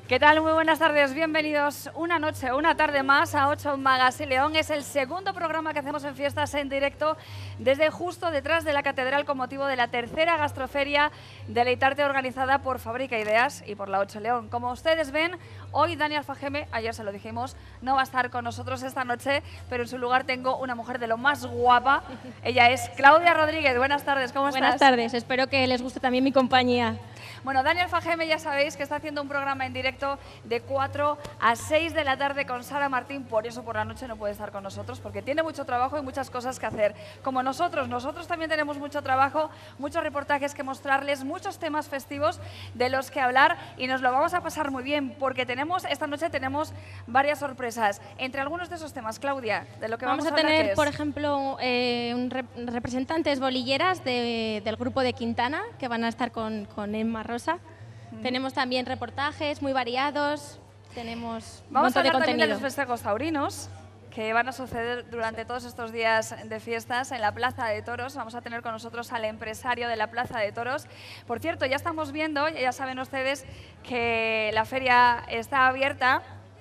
¿Qué tal? Muy buenas tardes, bienvenidos una noche, una tarde más a 8 Magazine León. Es el segundo programa que hacemos en fiestas en directo desde justo detrás de la Catedral con motivo de la tercera gastroferia Deleitarte organizada por Fábrica Ideas y por la 8 León. Como ustedes ven, hoy Dani Alfajeme, ayer se lo dijimos, no va a estar con nosotros esta noche, pero en su lugar tengo una mujer de lo más guapa. Ella es Claudia Rodríguez. Buenas tardes, ¿cómo estás? Buenas tardes, espero que les guste también mi compañía. Bueno, Dani Alfajeme ya sabéis que está haciendo un programa en directo de 4 a 6 de la tarde con Sara Martín, por eso por la noche no puede estar con nosotros, porque tiene mucho trabajo y muchas cosas que hacer. Como nosotros también tenemos mucho trabajo, muchos reportajes que mostrarles, muchos temas festivos de los que hablar y nos lo vamos a pasar muy bien, porque esta noche tenemos varias sorpresas. Entre algunos de esos temas, Claudia, de lo que vamos a hablar, tener, por ejemplo, representantes bolilleras del grupo de Quintana, que van a estar con Emma Rosa. Tenemos también reportajes muy variados, tenemos un montón de contenido. Vamos a hablar también de los festejos taurinos, que van a suceder durante todos estos días de fiestas en la Plaza de Toros. Vamos a tener con nosotros al empresario de la Plaza de Toros. Por cierto, ya estamos viendo, ya saben ustedes, que la feria está abierta.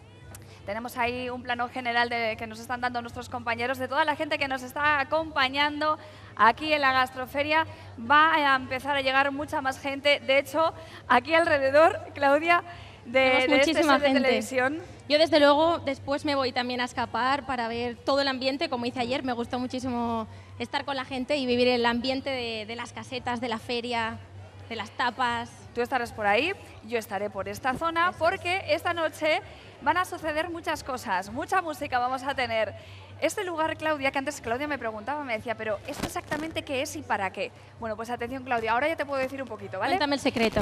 Tenemos ahí un plano general que nos están dando nuestros compañeros, de toda la gente que nos está acompañando aquí en la gastroferia. Va a empezar a llegar mucha más gente. De hecho, aquí alrededor, Claudia, de muchísima este set gente de televisión. Yo, desde luego, después me voy también a escapar para ver todo el ambiente, como hice ayer. Me gustó muchísimo estar con la gente y vivir el ambiente de las casetas, de la feria, de las tapas. Tú estarás por ahí, yo estaré por esta zona, porque esta noche van a suceder muchas cosas, mucha música vamos a tener. Este lugar, Claudia, que antes Claudia me preguntaba, me decía, pero ¿esto exactamente qué es y para qué? Bueno, pues atención, Claudia, ahora ya te puedo decir un poquito, ¿vale? Cuéntame el secreto.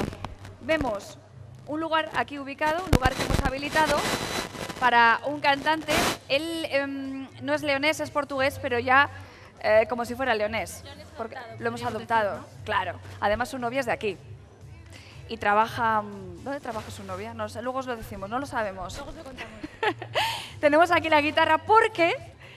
Vemos un lugar aquí ubicado, un lugar que hemos habilitado para un cantante. Él no es leonés, es portugués, pero ya como si fuera leonés, porque lo hemos adoptado, ¿no? Claro. Además, su novia es de aquí. Y trabaja... ¿Dónde trabaja su novia? No sé, luego os lo decimos, no lo sabemos. Luego os lo contamos. Tenemos aquí la guitarra porque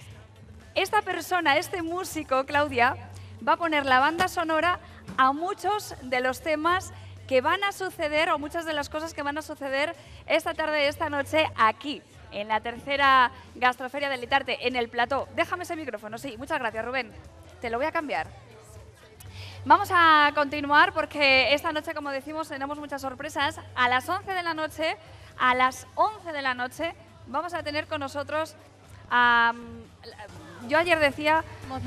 esta persona, este músico, Claudia, va a poner la banda sonora a muchos de los temas que van a suceder, o muchas de las cosas que van a suceder esta tarde, esta noche, aquí, en la tercera gastroferia Deleitarte, en el plató. Déjame ese micrófono, sí, muchas gracias, Rubén. Te lo voy a cambiar. Vamos a continuar porque esta noche, como decimos, tenemos muchas sorpresas. A las 11 de la noche, vamos a tener con nosotros yo ayer decía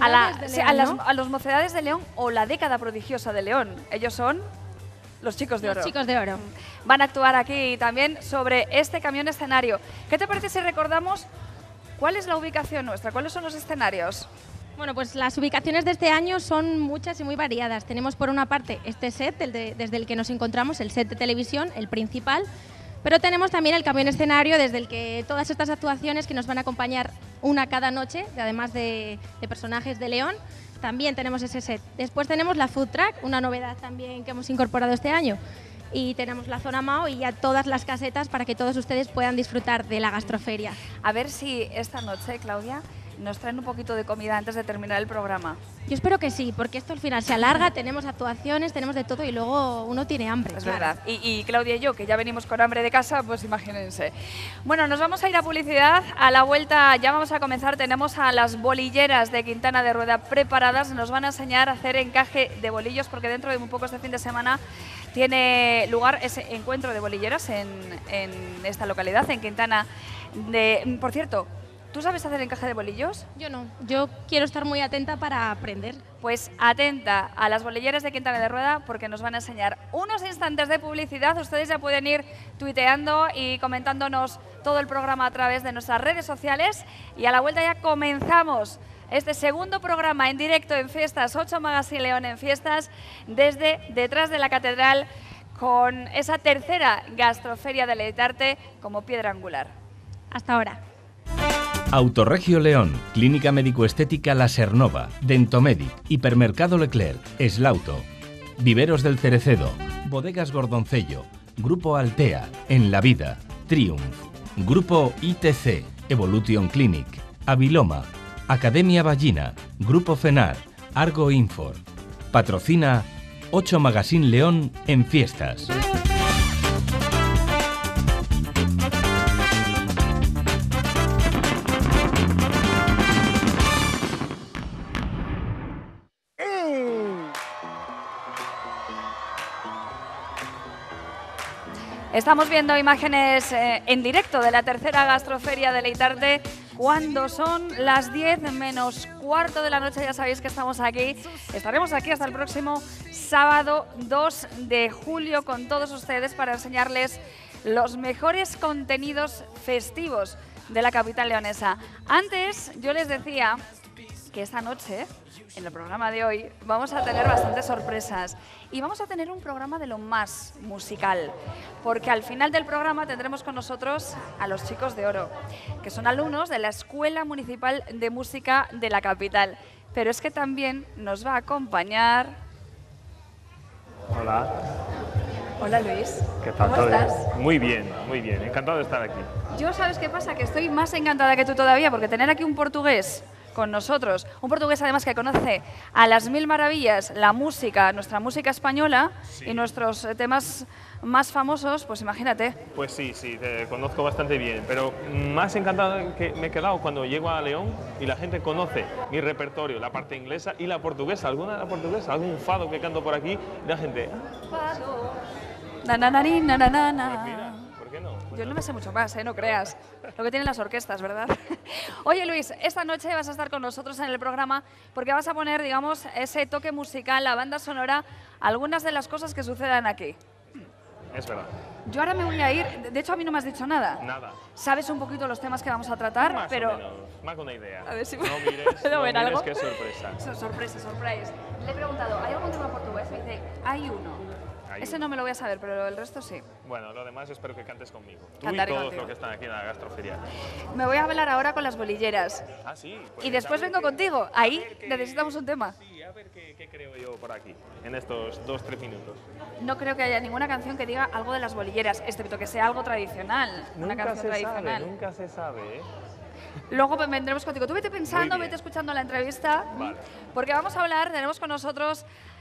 a los Mocedades de León o la década prodigiosa de León. Ellos son los Chicos de Oro. Los Chicos de Oro. Van a actuar aquí también sobre este camión escenario. ¿Qué te parece si recordamos cuál es la ubicación nuestra? ¿Cuáles son los escenarios? Bueno, pues las ubicaciones de este año son muchas y muy variadas. Tenemos por una parte este set desde el que nos encontramos, el set de televisión, el principal, pero tenemos también el camión escenario desde el que todas estas actuaciones que nos van a acompañar una cada noche, además de personajes de León, también tenemos ese set. Después tenemos la food truck, una novedad también que hemos incorporado este año. Y tenemos la zona Mao y ya todas las casetas para que todos ustedes puedan disfrutar de la gastroferia. A ver si esta noche, Claudia, nos traen un poquito de comida antes de terminar el programa. Yo espero que sí, porque esto al final se alarga, tenemos actuaciones, tenemos de todo y luego uno tiene hambre. Es verdad. Y Claudia y yo, que ya venimos con hambre de casa, pues imagínense. Bueno, nos vamos a ir a publicidad. A la vuelta ya vamos a comenzar. Tenemos a las bolilleras de Quintana de Rueda preparadas. Nos van a enseñar a hacer encaje de bolillos, porque dentro de muy poco este fin de semana tiene lugar ese encuentro de bolilleras en esta localidad, en Quintana. Por cierto, ¿tú sabes hacer encaje de bolillos? Yo no, yo quiero estar muy atenta para aprender. Pues atenta a las bolilleras de Quintana de Rueda porque nos van a enseñar unos instantes de publicidad. Ustedes ya pueden ir tuiteando y comentándonos todo el programa a través de nuestras redes sociales. Y a la vuelta ya comenzamos este segundo programa en directo en Fiestas, 8 Magazine León en Fiestas, desde detrás de la Catedral, con esa tercera gastroferia Deleitarte como piedra angular. Hasta ahora. Autoregio León, Clínica Médico-Estética La Sernova, Dentomedic, Hipermercado Leclerc, Eslauto, Viveros del Cerecedo, Bodegas Gordoncello, Grupo Altea, En la Vida, Triumph, Grupo ITC, Evolution Clinic, Aviloma, Academia Ballina, Grupo FENAR, Argo Infor. Patrocina 8 Magazine León en Fiestas. Estamos viendo imágenes en directo de la tercera gastroferia de Deleitarte cuando son las 10 menos cuarto de la noche. Ya sabéis que estamos aquí. Estaremos aquí hasta el próximo sábado 2 de julio con todos ustedes para enseñarles los mejores contenidos festivos de la capital leonesa. Antes yo les decía que esta noche, en el programa de hoy, vamos a tener bastantes sorpresas y vamos a tener un programa de lo más musical, porque al final del programa tendremos con nosotros a los Chicos de Oro, que son alumnos de la Escuela Municipal de Música de la capital. Pero es que también nos va a acompañar... Hola. Hola Luis. ¿Qué tal? ¿Cómo estás? Muy bien, encantado de estar aquí. Yo, ¿sabes qué pasa? Que estoy más encantada que tú todavía, porque tener aquí un portugués con nosotros, un portugués además que conoce a las mil maravillas la música, nuestra música española, sí, y nuestros temas más famosos, pues imagínate. Pues sí, te conozco bastante bien, pero más encantado que me he quedado cuando llego a León y la gente conoce mi repertorio, la parte inglesa y la portuguesa, alguna de la portuguesa, algún fado que canto por aquí, y la gente... Fado, na na na na na na na. Pues mira, ¿por qué no? Yo no me sé mucho más, no creas. Lo que tienen las orquestas, ¿verdad? Oye, Luis, esta noche vas a estar con nosotros en el programa porque vas a poner, digamos, ese toque musical, la banda sonora, algunas de las cosas que sucedan aquí. Es verdad. Yo ahora me voy a ir, de hecho a mí no me has dicho nada. Nada. Sabes un poquito los temas que vamos a tratar, más pero... o menos, más con una idea. A ver si... No mires, ¿Puedo ver algo? qué sorpresa. Sorpresa. Le he preguntado, ¿hay algún tema portugués? Me dice, hay uno. Ese no me lo voy a saber, pero el resto sí. Bueno, lo demás espero que cantes conmigo. Tú Cantaré y todos contigo. los que están aquí en la gastroferia. Me voy a hablar ahora con las bolilleras. Ah, sí. Pues Y después vengo contigo. Ahí necesitamos un tema. Sí, a ver qué creo yo por aquí, en estos 2-3 minutos. No creo que haya ninguna canción que diga algo de las bolilleras, excepto que sea algo tradicional. Una Nunca canción se tradicional. sabe, nunca se sabe, ¿eh? Luego vendremos contigo. Tú vete pensando, Muy bien. vete escuchando la entrevista. Vale. Porque vamos a hablar, tenemos con nosotros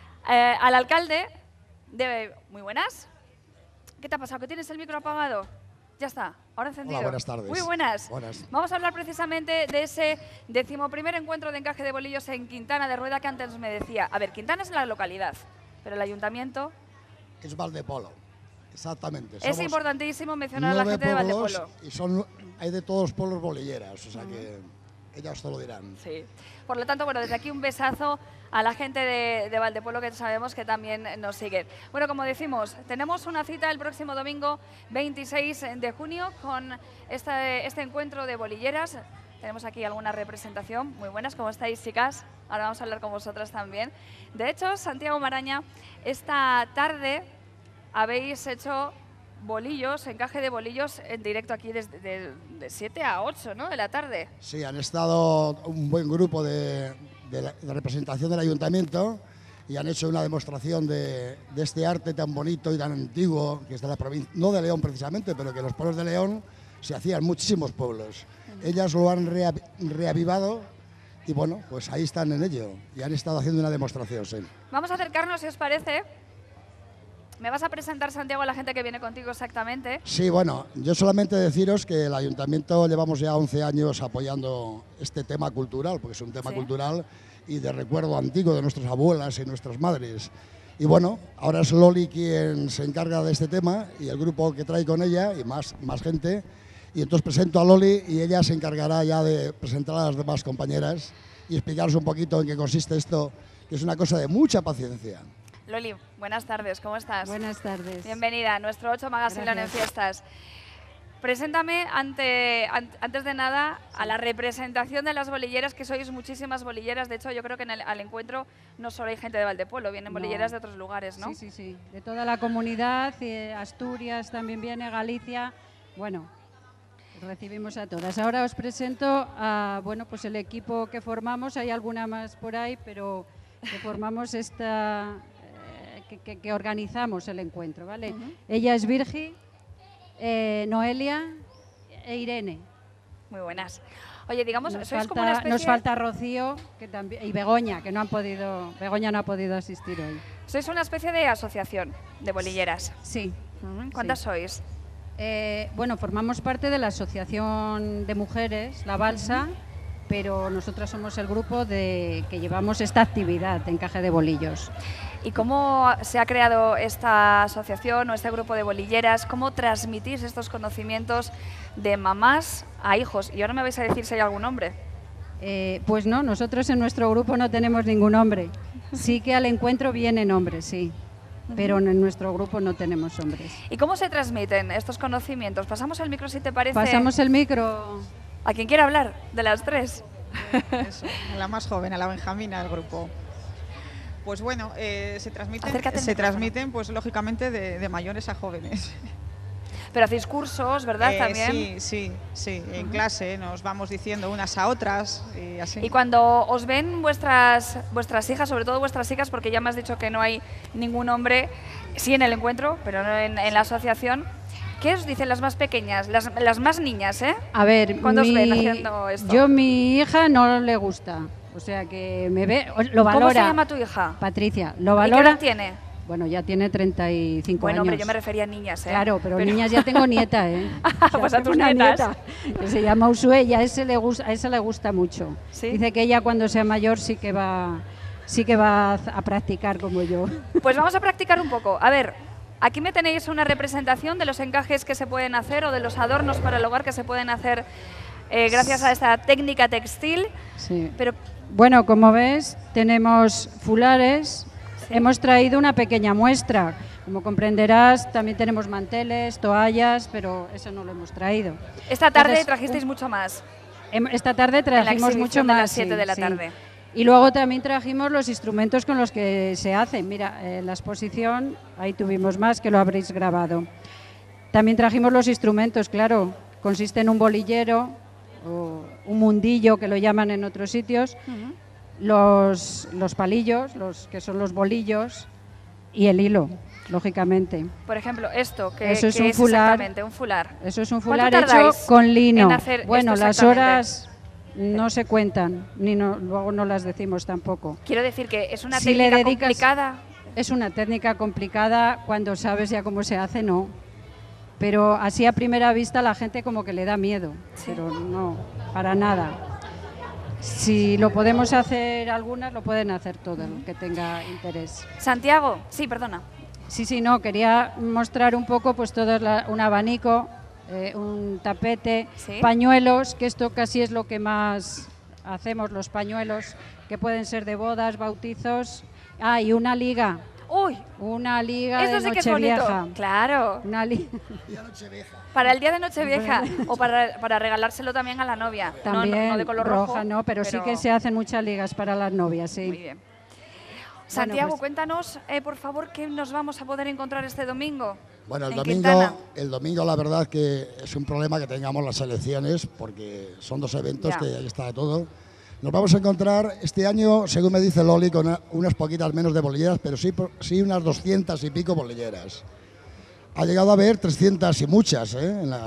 al alcalde de... Muy buenas. ¿Qué te ha pasado? ¿Que tienes el micro apagado? Ya está, ahora encendido. Hola, buenas tardes. Muy buenas. Buenas. Vamos a hablar precisamente de ese 11º encuentro de encaje de bolillos en Quintana de Rueda que antes me decía. A ver, Quintana es la localidad, pero el ayuntamiento... Es Valdepolo, exactamente. Es importantísimo mencionar a la gente de Valdepolo. Y hay de todos los pueblos bolilleras, o sea que ellas te lo dirán. Sí. Por lo tanto, bueno, desde aquí un besazo a la gente de Valdepolo que sabemos que también nos sigue. Bueno, como decimos, tenemos una cita el próximo domingo 26 de junio con este encuentro de bolilleras. Tenemos aquí alguna representación. Muy buenas, ¿cómo estáis, chicas? Ahora vamos a hablar con vosotras también. De hecho, Santiago Maraña, esta tarde habéis hecho bolillos, encaje de bolillos en directo aquí desde de 7 a 8, ¿no?, de la tarde. Sí, han estado un buen grupo de representación del ayuntamiento y han hecho una demostración de este arte tan bonito y tan antiguo que es de la provincia, no de León precisamente, pero que los pueblos de León se hacían muchísimos pueblos. Ellas lo han reavivado y bueno, pues ahí están en ello y han estado haciendo una demostración, sí. Vamos a acercarnos, si os parece. ¿Me vas a presentar, Santiago, a la gente que viene contigo exactamente? Sí, bueno, yo solamente deciros que el ayuntamiento llevamos ya 11 años apoyando este tema cultural, porque es un tema cultural y de recuerdo antiguo de nuestras abuelas y nuestras madres. Y bueno, ahora es Loli quien se encarga de este tema y el grupo que trae con ella y más gente. Y entonces presento a Loli y ella se encargará ya de presentar a las demás compañeras y explicaros un poquito en qué consiste esto, que es una cosa de mucha paciencia. Loli, buenas tardes, ¿cómo estás? Buenas tardes. Bienvenida a nuestro 8 Magazine León en Fiestas. Preséntame antes de nada a la representación de las bolilleras, que sois muchísimas bolilleras. De hecho, yo creo que al encuentro no solo hay gente de Valdepolo, vienen bolilleras de otros lugares, ¿no? Sí, de toda la comunidad, Asturias también viene, Galicia. Bueno, recibimos a todas. Ahora os presento a, bueno, pues el equipo que formamos. Hay alguna más por ahí, pero que formamos esta... Que organizamos el encuentro, ¿vale? Ella es Virgi, Noelia e Irene. Muy buenas. Oye, digamos, sois como una especie... Nos falta Rocío que también, y Begoña, que no han podido... Begoña no ha podido asistir hoy. Sois una especie de asociación de bolilleras. Sí. ¿Cuántas sois? Bueno, formamos parte de la Asociación de Mujeres, La Balsa, pero nosotras somos el grupo que llevamos esta actividad de encaje de bolillos. ¿Y cómo se ha creado esta asociación o este grupo de bolilleras? ¿Cómo transmitís estos conocimientos de mamás a hijos? Y ahora me vais a decir si hay algún hombre. Pues no, nosotros en nuestro grupo no tenemos ningún hombre. Sí que al encuentro vienen hombres, sí, pero en nuestro grupo no tenemos hombres. ¿Y cómo se transmiten estos conocimientos? Pasamos el micro, si te parece. Pasamos el micro. ¿A quién quiere hablar? De las tres. Eso, a la más joven, a la Benjamina del grupo. Pues bueno, se transmiten pues lógicamente de mayores a jóvenes. Pero hacéis cursos, ¿verdad? También. Sí, en clase nos vamos diciendo unas a otras y así. Y cuando os ven vuestras hijas, sobre todo vuestras hijas, porque ya me has dicho que no hay ningún hombre, sí en el encuentro, pero no en la asociación, ¿qué os dicen las más pequeñas, las más niñas, A ver, cuando os ven haciendo esto? Mi hija no le gusta, o sea que me ve, lo valora. ¿Cómo se llama tu hija? Patricia, lo valora. ¿Y qué edad tiene? Bueno, ya tiene 35 años. Bueno, hombre, yo me refería a niñas, Claro, pero niñas ya tengo nieta, Pues a tus nietas. Nieta, que se llama Usue y a esa le gusta mucho. ¿Sí? Dice que ella cuando sea mayor sí que va a practicar como yo. Pues vamos a practicar un poco. A ver, aquí me tenéis una representación de los encajes que se pueden hacer o de los adornos para el hogar que se pueden hacer gracias a esta técnica textil. Sí. Pero bueno, como ves, tenemos fulares. Sí. Hemos traído una pequeña muestra. Como comprenderás, también tenemos manteles, toallas, pero eso no lo hemos traído. Esta tarde trajisteis mucho más. Esta tarde trajimos mucho más. A las 7 de la tarde. Y luego también trajimos los instrumentos con los que se hacen. Mira, en la exposición, ahí tuvimos más, que lo habréis grabado. También trajimos los instrumentos, claro. Consiste en un bolillero, o un mundillo, que lo llaman en otros sitios. Los palillos, que son los bolillos, y el hilo, lógicamente. Por ejemplo, esto, que eso es un fular. Exactamente un fular. Eso es un fular hecho con lino. Bueno, las horas no se cuentan, luego no las decimos tampoco. Quiero decir que es una técnica complicada. Es una técnica complicada, cuando sabes ya cómo se hace, no. Pero así a primera vista la gente como que le da miedo, pero no, para nada. Si lo podemos hacer algunas, lo pueden hacer todas, el que tenga interés. Santiago, sí, perdona. Sí, no, quería mostrar un poco pues todo un abanico, un tapete, pañuelos, que esto casi es lo que más hacemos, los pañuelos, que pueden ser de bodas, bautizos. Y una liga. ¡Uy! Una liga de Nochevieja. Claro. Una para el día de Nochevieja o para regalárselo también a la novia. También, no de color roja, no, pero sí que se hacen muchas ligas para las novias, sí. Muy bien. Santiago, cuéntanos, por favor, ¿qué nos vamos a poder encontrar este domingo? Bueno, el domingo la verdad que es un problema que tengamos las selecciones, porque son dos eventos que ahí está de todo. Nos vamos a encontrar este año, según me dice Loli, con unas poquitas menos de bolilleras, pero sí unas 200 y pico bolilleras. Ha llegado a haber 300 y muchas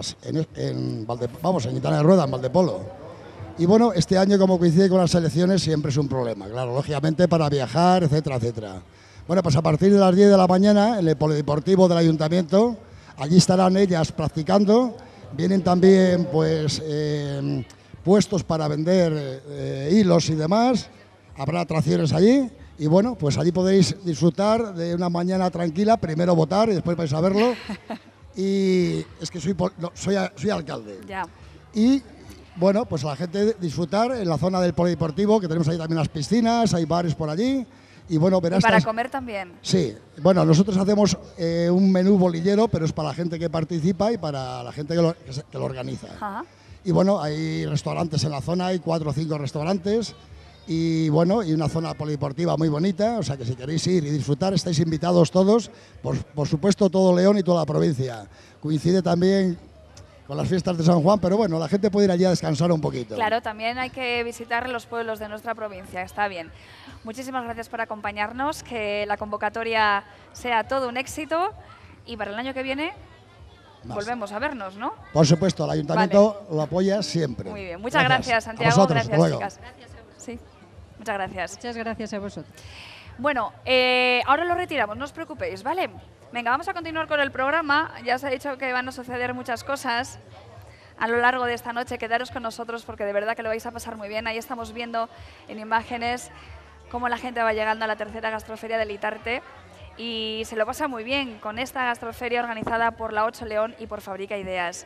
en Quintana de Rueda, en Valdepolo. Y bueno, este año, como coincide con las selecciones, siempre es un problema, claro, lógicamente para viajar, etcétera, etcétera. Bueno, pues a partir de las 10 de la mañana, en el polideportivo del ayuntamiento, allí estarán ellas practicando. Vienen también, pues, puestos para vender hilos y demás. Habrá atracciones allí. Y bueno, pues allí podéis disfrutar de una mañana tranquila, primero votar y después vais a verlo. Y es que soy alcalde. Ya. Y bueno, pues a la gente disfrutar en la zona del polideportivo, que tenemos ahí también las piscinas, hay bares por allí. Y bueno, verás. ¿Y para comer también? Sí. Bueno, nosotros hacemos un menú bolillero, pero es para la gente que participa y para la gente que lo organiza. Ajá. Y bueno, hay restaurantes en la zona, hay 4 o 5 restaurantes. Y bueno, y una zona polideportiva muy bonita, o sea que si queréis ir y disfrutar, estáis invitados todos, por supuesto todo León y toda la provincia. Coincide también con las fiestas de San Juan, pero bueno, la gente puede ir allí a descansar un poquito. Claro, también hay que visitar los pueblos de nuestra provincia, está bien. Muchísimas gracias por acompañarnos, que la convocatoria sea todo un éxito y para el año que viene volvemos a vernos, ¿no? Por supuesto, el ayuntamiento lo apoya siempre. Muy bien, muchas gracias Santiago, a vosotros, gracias chicas. Sí. Muchas gracias. Muchas gracias a vosotros. Bueno, ahora lo retiramos, no os preocupéis, ¿vale? Venga, vamos a continuar con el programa. Ya os he dicho que van a suceder muchas cosas. a lo largo de esta noche. Quedaros con nosotros porque de verdad que lo vais a pasar muy bien. Ahí estamos viendo en imágenes cómo la gente va llegando a la tercera gastroferia del Itarte y se lo pasa muy bien con esta gastroferia organizada por la 8 León y por Fabrica Ideas.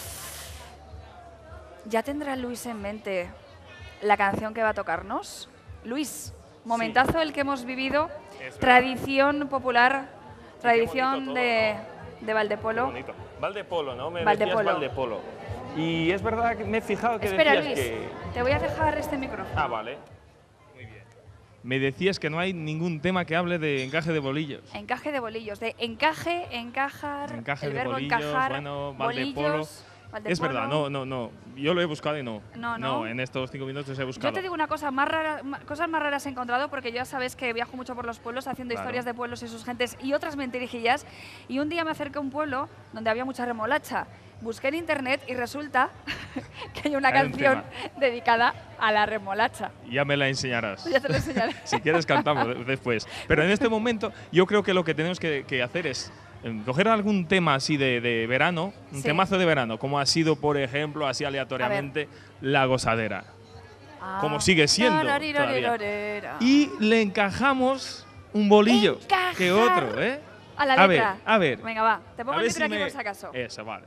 ¿Ya tendrá Luis en mente la canción que va a tocarnos? Luis, momentazo el que hemos vivido, tradición popular, tradición de Valdepolo. Valdepolo, ¿no? Me Valdepolo. decías Valdepolo. Y es verdad que me he fijado que Espera, decías Luis, que... te voy a dejar este micrófono. Ah, vale. Muy bien. Me decías que no hay ningún tema que hable de encaje de bolillos. Encaje de bolillos, de encaje, encajar, Encaje el de verbo bolillos, encajar, bueno, Valdepolo. bolillos, Valdepolo. Es verdad, no. Yo lo he buscado y no. No. En estos 5 minutos he buscado. Yo te digo una cosa, cosas más raras he encontrado porque ya sabes que viajo mucho por los pueblos haciendo historias de pueblos y sus gentes y otras mentirijillas. Y un día me acerqué a un pueblo donde había mucha remolacha. Busqué en internet y resulta que hay una canción dedicada a la remolacha. Ya me la enseñarás. Ya te lo enseñaré. Si quieres cantamos después. Pero en este momento yo creo que lo que tenemos que hacer es coger algún tema así de verano, un temazo de verano, como ha sido, por ejemplo, así aleatoriamente, La Gozadera. Como sigue siendo todavía. Y le encajamos un bolillo que otro, ¿eh? A la letra. A ver. Venga, va. Te pongo el micro aquí por si acaso. Eso, vale.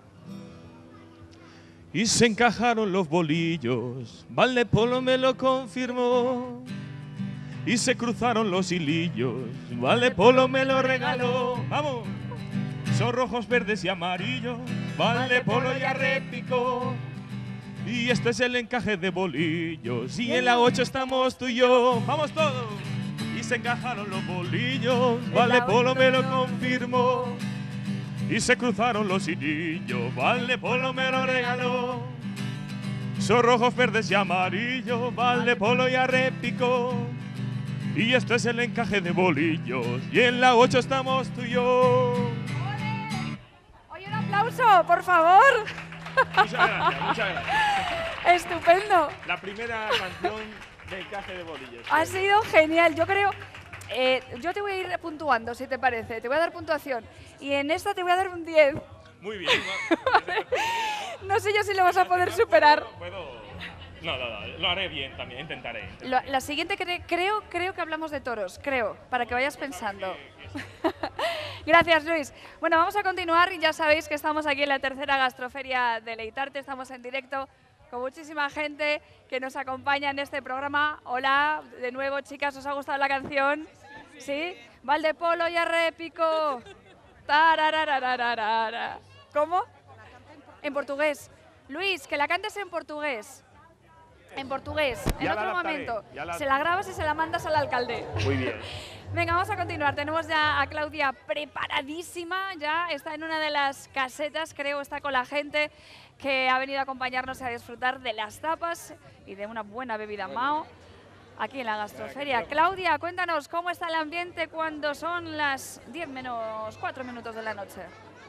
Y se encajaron los bolillos, Valdepolo me lo confirmó. Y se cruzaron los hilillos, Valdepolo me lo regaló. ¡Vamos! Son rojos, verdes y amarillos, Valdepolo ya repicó. Y este es el encaje de bolillos, y en la 8 estamos tú y yo. ¡Vamos todos! Y se encajaron los bolillos, Valdepolo me lo confirmó. Y se cruzaron los hilillos, Valdepolo me lo regaló. Son rojos, verdes y amarillos, Valdepolo ya repicó. Y este es el encaje de bolillos, y en la 8 estamos tú y yo. Oye, un aplauso, por favor. Muchas gracias. Estupendo. La primera canción de encaje de bolillos. Ha sido genial, yo creo. Yo te voy a ir puntuando, si te parece. Te voy a dar puntuación. Y en esta te voy a dar un 10. Muy bien. No sé yo si lo vas a poder superar. No, lo haré bien también, intentaré. La siguiente creo que hablamos de toros, para que vayas pensando. Gracias, Luis. Bueno, vamos a continuar. Ya sabéis que estamos aquí en la tercera gastroferia de Leitarte. Estamos en directo con muchísima gente que nos acompaña en este programa. Hola, de nuevo, chicas, ¿os ha gustado la canción? ¿Sí? Valdepolo ya repico. Tarararararara. ¿Cómo? En portugués. Luis, que la cantes en portugués. En portugués, en otro momento. Se la grabas y se la mandas al alcalde. Muy bien. Venga, vamos a continuar. Tenemos ya a Claudia preparadísima. Ya está en una de las casetas, creo, está con la gente que ha venido a acompañarnos y a disfrutar de las tapas y de una buena bebida Mao aquí en la gastroferia. Claudia, cuéntanos cómo está el ambiente cuando son las 10 menos 4 minutos de la noche.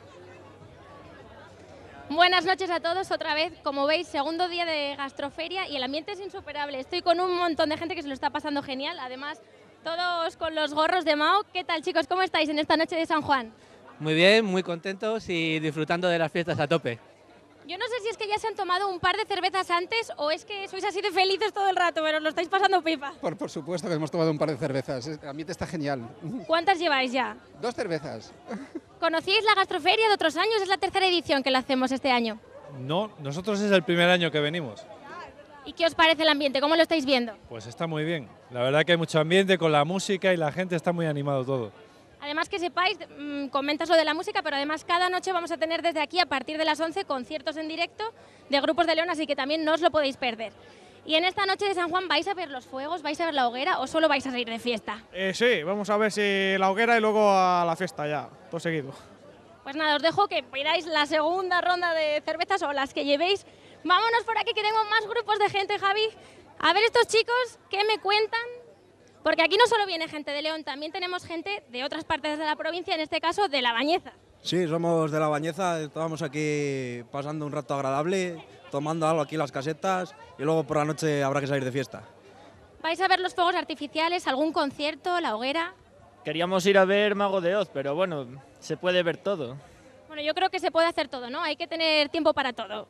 Buenas noches a todos, otra vez, como veis, segundo día de gastroferia y el ambiente es insuperable. Estoy con un montón de gente que se lo está pasando genial, además todos con los gorros de Mao. ¿Qué tal, chicos? ¿Cómo estáis en esta noche de San Juan? Muy bien, muy contentos y disfrutando de las fiestas a tope. Yo no sé si es que ya se han tomado un par de cervezas antes o es que sois así de felices todo el rato, pero os lo estáis pasando pipa. Por supuesto que hemos tomado un par de cervezas, el ambiente está genial. ¿Cuántas lleváis ya? 2 cervezas. ¿Conocíais la gastroferia de otros años? Es la tercera edición que la hacemos este año. No, nosotros es el primer año que venimos. ¿Y qué os parece el ambiente? ¿Cómo lo estáis viendo? Pues está muy bien. La verdad que hay mucho ambiente con la música y la gente está muy animado todo. Además que sepáis, comentas lo de la música, pero además cada noche vamos a tener desde aquí a partir de las 11 conciertos en directo de grupos de León, así que también no os lo podéis perder. Y en esta noche de San Juan, ¿vais a ver los fuegos, vais a ver la hoguera o solo vais a salir de fiesta? Sí, vamos a ver si la hoguera y luego a la fiesta ya, todo seguido. Pues nada, os dejo que pidáis la segunda ronda de cervezas o las que llevéis. Vámonos por aquí que tengo más grupos de gente, Javi. A ver estos chicos, ¿qué me cuentan? Porque aquí no solo viene gente de León, también tenemos gente de otras partes de la provincia, en este caso de La Bañeza. Sí, somos de La Bañeza, estamos aquí pasando un rato agradable, tomando algo aquí en las casetas y luego por la noche habrá que salir de fiesta. ¿Vais a ver los fuegos artificiales, algún concierto, la hoguera? Queríamos ir a ver Mago de Oz, pero bueno, se puede ver todo. Bueno, yo creo que se puede hacer todo, ¿no? Hay que tener tiempo para todo.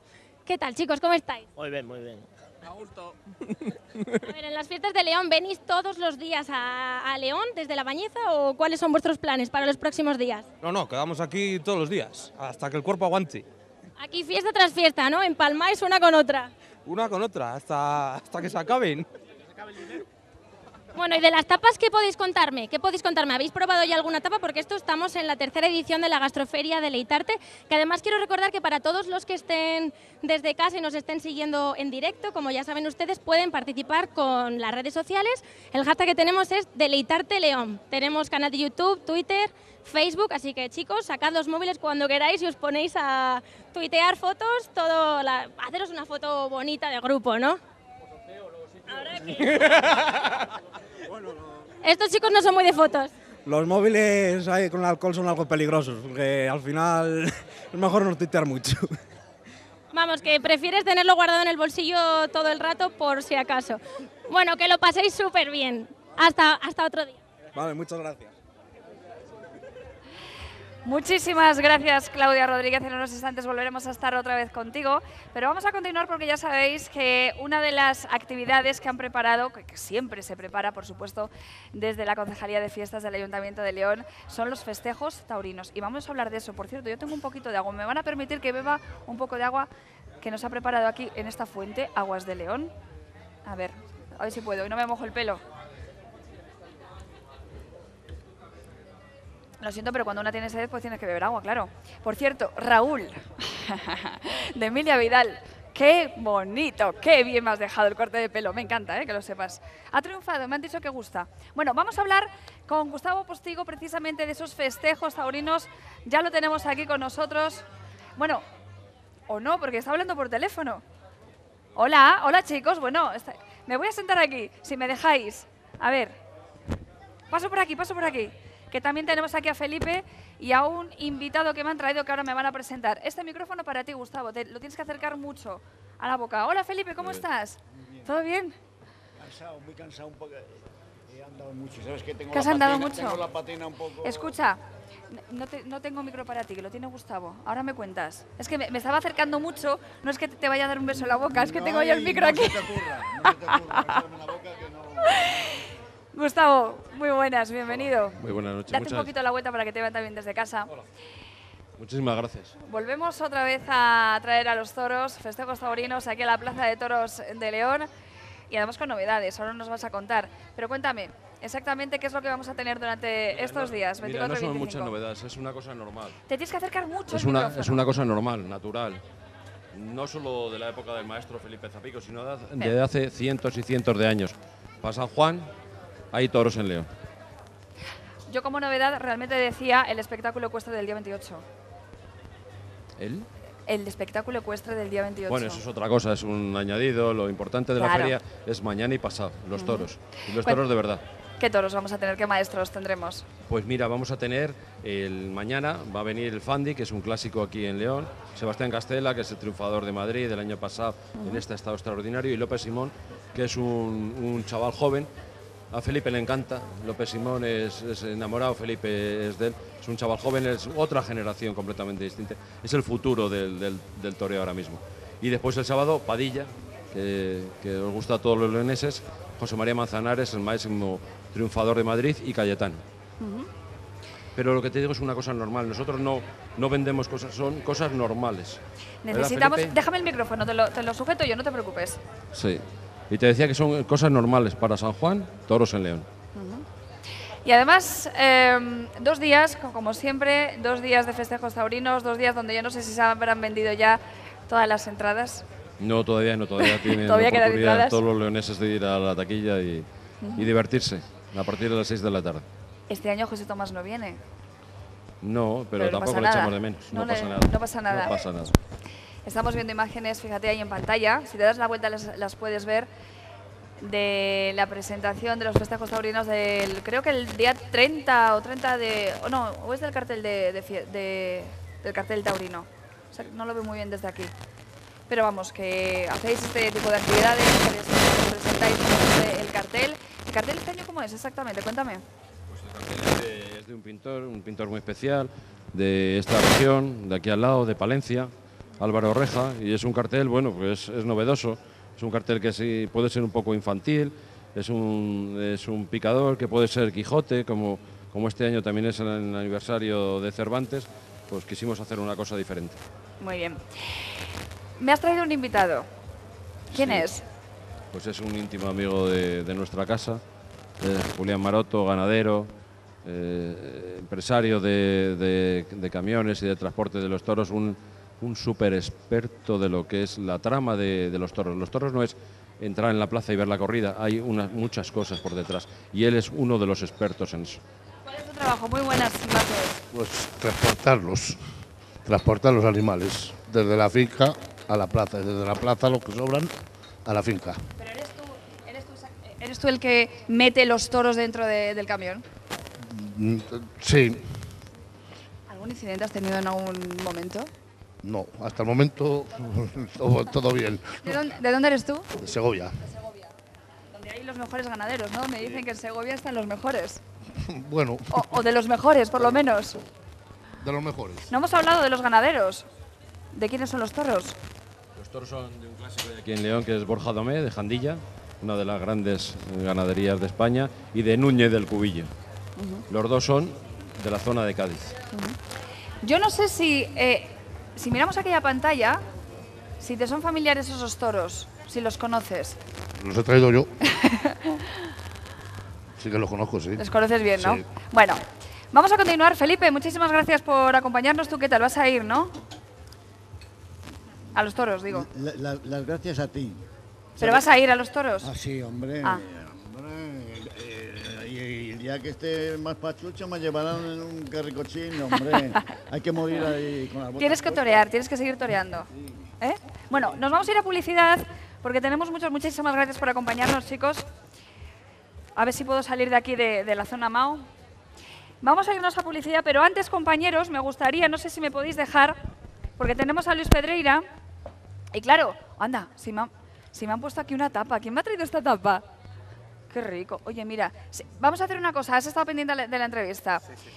¿Qué tal, chicos? ¿Cómo estáis? Muy bien, muy bien. A gusto. A ver, en las fiestas de León, ¿venís todos los días a León desde La Bañeza o cuáles son vuestros planes para los próximos días? No, quedamos aquí todos los días, hasta que el cuerpo aguante. Aquí fiesta tras fiesta, ¿no? Empalmáis una con otra. Una con otra, hasta que se acaben. Bueno, y de las tapas, ¿qué podéis contarme? ¿Habéis probado ya alguna tapa? Porque estamos en la tercera edición de la Gastroferia Deleitarte, que además quiero recordar que para todos los que estén desde casa y nos estén siguiendo en directo, como ya saben ustedes, pueden participar con las redes sociales. El hashtag que tenemos es Deleitarte León. Tenemos canal de YouTube, Twitter, Facebook, así que chicos, sacad los móviles cuando queráis y os ponéis a tuitear fotos, haceros una foto bonita de grupo, ¿no? Ahora que... Estos chicos no son muy de fotos. Los móviles ahí con el alcohol son algo peligrosos, porque al final es mejor no tuitear mucho. Vamos, que prefieres tenerlo guardado en el bolsillo todo el rato por si acaso. Bueno, que lo paséis súper bien. Hasta otro día. Vale, muchas gracias. Muchísimas gracias, Claudia Rodríguez. En unos instantes volveremos a estar otra vez contigo, pero vamos a continuar porque ya sabéis que una de las actividades que han preparado, que siempre se prepara, por supuesto, desde la Concejalía de Fiestas del Ayuntamiento de León, son los festejos taurinos. Y vamos a hablar de eso. Por cierto, yo tengo un poquito de agua. ¿Me van a permitir que beba un poco de agua que nos ha preparado aquí en esta fuente, Aguas de León? A ver si puedo y no me mojo el pelo. Lo siento, pero cuando una tiene sed, pues tienes que beber agua, claro. Por cierto, Raúl, de Emilia Vidal, qué bonito, qué bien me has dejado el corte de pelo. Me encanta, que lo sepas. Ha triunfado, me han dicho que gusta. Bueno, vamos a hablar con Gustavo Postigo precisamente de esos festejos taurinos. Ya lo tenemos aquí con nosotros. Bueno, o no, porque está hablando por teléfono. Hola chicos. Bueno, me voy a sentar aquí, si me dejáis. A ver, paso por aquí. Que también tenemos aquí a Felipe y a un invitado que me han traído que ahora me van a presentar. Este micrófono para ti, Gustavo, lo tienes que acercar mucho a la boca. Hola Felipe, ¿cómo estás? Bien. ¿Todo bien? Cansado, muy cansado un poco. He andado mucho, ¿sabes qué? ¿Que has andado mucho? Tengo la patina un poco... Escucha, no tengo micro para ti, que lo tiene Gustavo. Ahora me cuentas. Es que me estaba acercando mucho, no es que te vaya a dar un beso en la boca, es que tengo yo el micro aquí. No se te ocurra, en la boca que no... Gustavo, muy buenas, bienvenido. Muy buenas noches. Date un poquito la vuelta para que te vean también desde casa. Hola. Muchísimas gracias. Volvemos otra vez a traer a los toros, festejos taurinos, aquí a la Plaza de Toros de León y además con novedades, ahora nos vas a contar. Pero cuéntame, exactamente qué es lo que vamos a tener durante estos días, 24 no y 25. son muchas novedades, es una cosa normal. Te tienes que acercar mucho es una cosa normal, natural. No solo de la época del maestro Felipe Zapico, sino de hace cientos y cientos de años. Para San Juan hay toros en León. Yo como novedad realmente decía el espectáculo ecuestre del día 28. El espectáculo ecuestre del día 28. Bueno, eso es otra cosa, es un añadido. Lo importante de la feria es mañana y pasado, los toros. Y los toros de verdad. ¿Qué toros vamos a tener? ¿Qué maestros tendremos? Pues mira, vamos a tener mañana, va a venir el Fandi, que es un clásico aquí en León, Sebastián Castela, que es el triunfador de Madrid del año pasado en este estado extraordinario, y López Simón, que es un chaval joven. A Felipe le encanta, López Simón es enamorado, Felipe es de él, es un chaval joven, es otra generación completamente distinta, es el futuro del toreo ahora mismo. Y después el sábado, Padilla, que os gusta a todos los leoneses, José María Manzanares, el máximo triunfador de Madrid, y Cayetano. Pero lo que te digo es una cosa normal, nosotros no vendemos cosas, son cosas normales. Necesitamos, déjame el micrófono, te lo sujeto yo, no te preocupes. Sí. Y te decía que son cosas normales para San Juan, toros en León. Y además, 2 días, como siempre, 2 días de festejos taurinos, 2 días donde yo no sé si se habrán vendido ya todas las entradas. No, todavía tienen ¿Todavía la oportunidad todos los leoneses de ir a la taquilla y divertirse a partir de las 6 de la tarde. Este año José Tomás no viene. No, pero tampoco le echamos de menos, no pasa nada. No pasa nada. No pasa nada. Estamos viendo imágenes, fíjate ahí en pantalla, si te das la vuelta las puedes ver, de la presentación de los festejos taurinos creo que el día 30 o 30 de... o es del cartel del cartel taurino. O sea, no lo veo muy bien desde aquí. Pero vamos, que hacéis este tipo de actividades, que presentáis el cartel. ¿El cartel este año cómo es exactamente? Cuéntame. Pues el cartel es de un pintor muy especial, de esta región, de aquí al lado, de Palencia. Álvaro Reja, y es un cartel, bueno, pues es novedoso, es un cartel que sí puede ser un poco infantil, es un picador que puede ser Quijote, como este año también es el aniversario de Cervantes, pues quisimos hacer una cosa diferente. Muy bien. Me has traído un invitado. ¿Quién es? Pues es un íntimo amigo de nuestra casa, Julián Maroto, ganadero, empresario de camiones y de transporte de los toros, un súper experto de lo que es la trama de los toros. Los toros no es entrar en la plaza y ver la corrida, hay muchas cosas por detrás y él es uno de los expertos en eso. ¿Cuál es tu trabajo? Muy buenas imágenes. Pues transportar los animales desde la finca a la plaza, y desde la plaza los que sobran a la finca. ¿Pero eres tú el que mete los toros dentro del camión? Sí. ¿Algún incidente has tenido en algún momento? No, hasta el momento todo bien. ¿De dónde eres tú? De Segovia. De Segovia. Donde hay los mejores ganaderos, ¿no? Me dicen que en Segovia están los mejores. Bueno. O de los mejores, por lo menos. De los mejores. No hemos hablado de los ganaderos. ¿De quiénes son los toros? Los toros son de un clásico de aquí en León, que es Borja Domé, de Jandilla, una de las grandes ganaderías de España, y de Núñez del Cubillo. Los dos son de la zona de Cádiz. Yo no sé si miramos aquella pantalla, si te son familiares esos toros, si los conoces. Los he traído yo. Sí que los conozco, sí. Los conoces bien, ¿no? Sí. Bueno, vamos a continuar. Felipe, muchísimas gracias por acompañarnos. ¿Tú qué tal? Vas a ir, ¿no? A los toros, digo. Las gracias a ti. ¿Pero vas a ir a los toros? Ah, sí, hombre. Ah. Y el día que esté más pachucho me llevarán en un carricochín, hombre. Hay que morir ahí con las botas. Tienes que torear, tienes que seguir toreando. ¿Eh? Bueno, nos vamos a ir a publicidad porque tenemos muchísimas gracias por acompañarnos, chicos. A ver si puedo salir de aquí de la zona Mao. Vamos a irnos a publicidad, pero antes, compañeros, me gustaría, no sé si me podéis dejar, porque tenemos a Luis Pedreira. Y claro, anda, si me han puesto aquí una tapa. ¿Quién me ha traído esta tapa? Qué rico. Oye, mira, vamos a hacer una cosa. Has estado pendiente de la entrevista. Sí.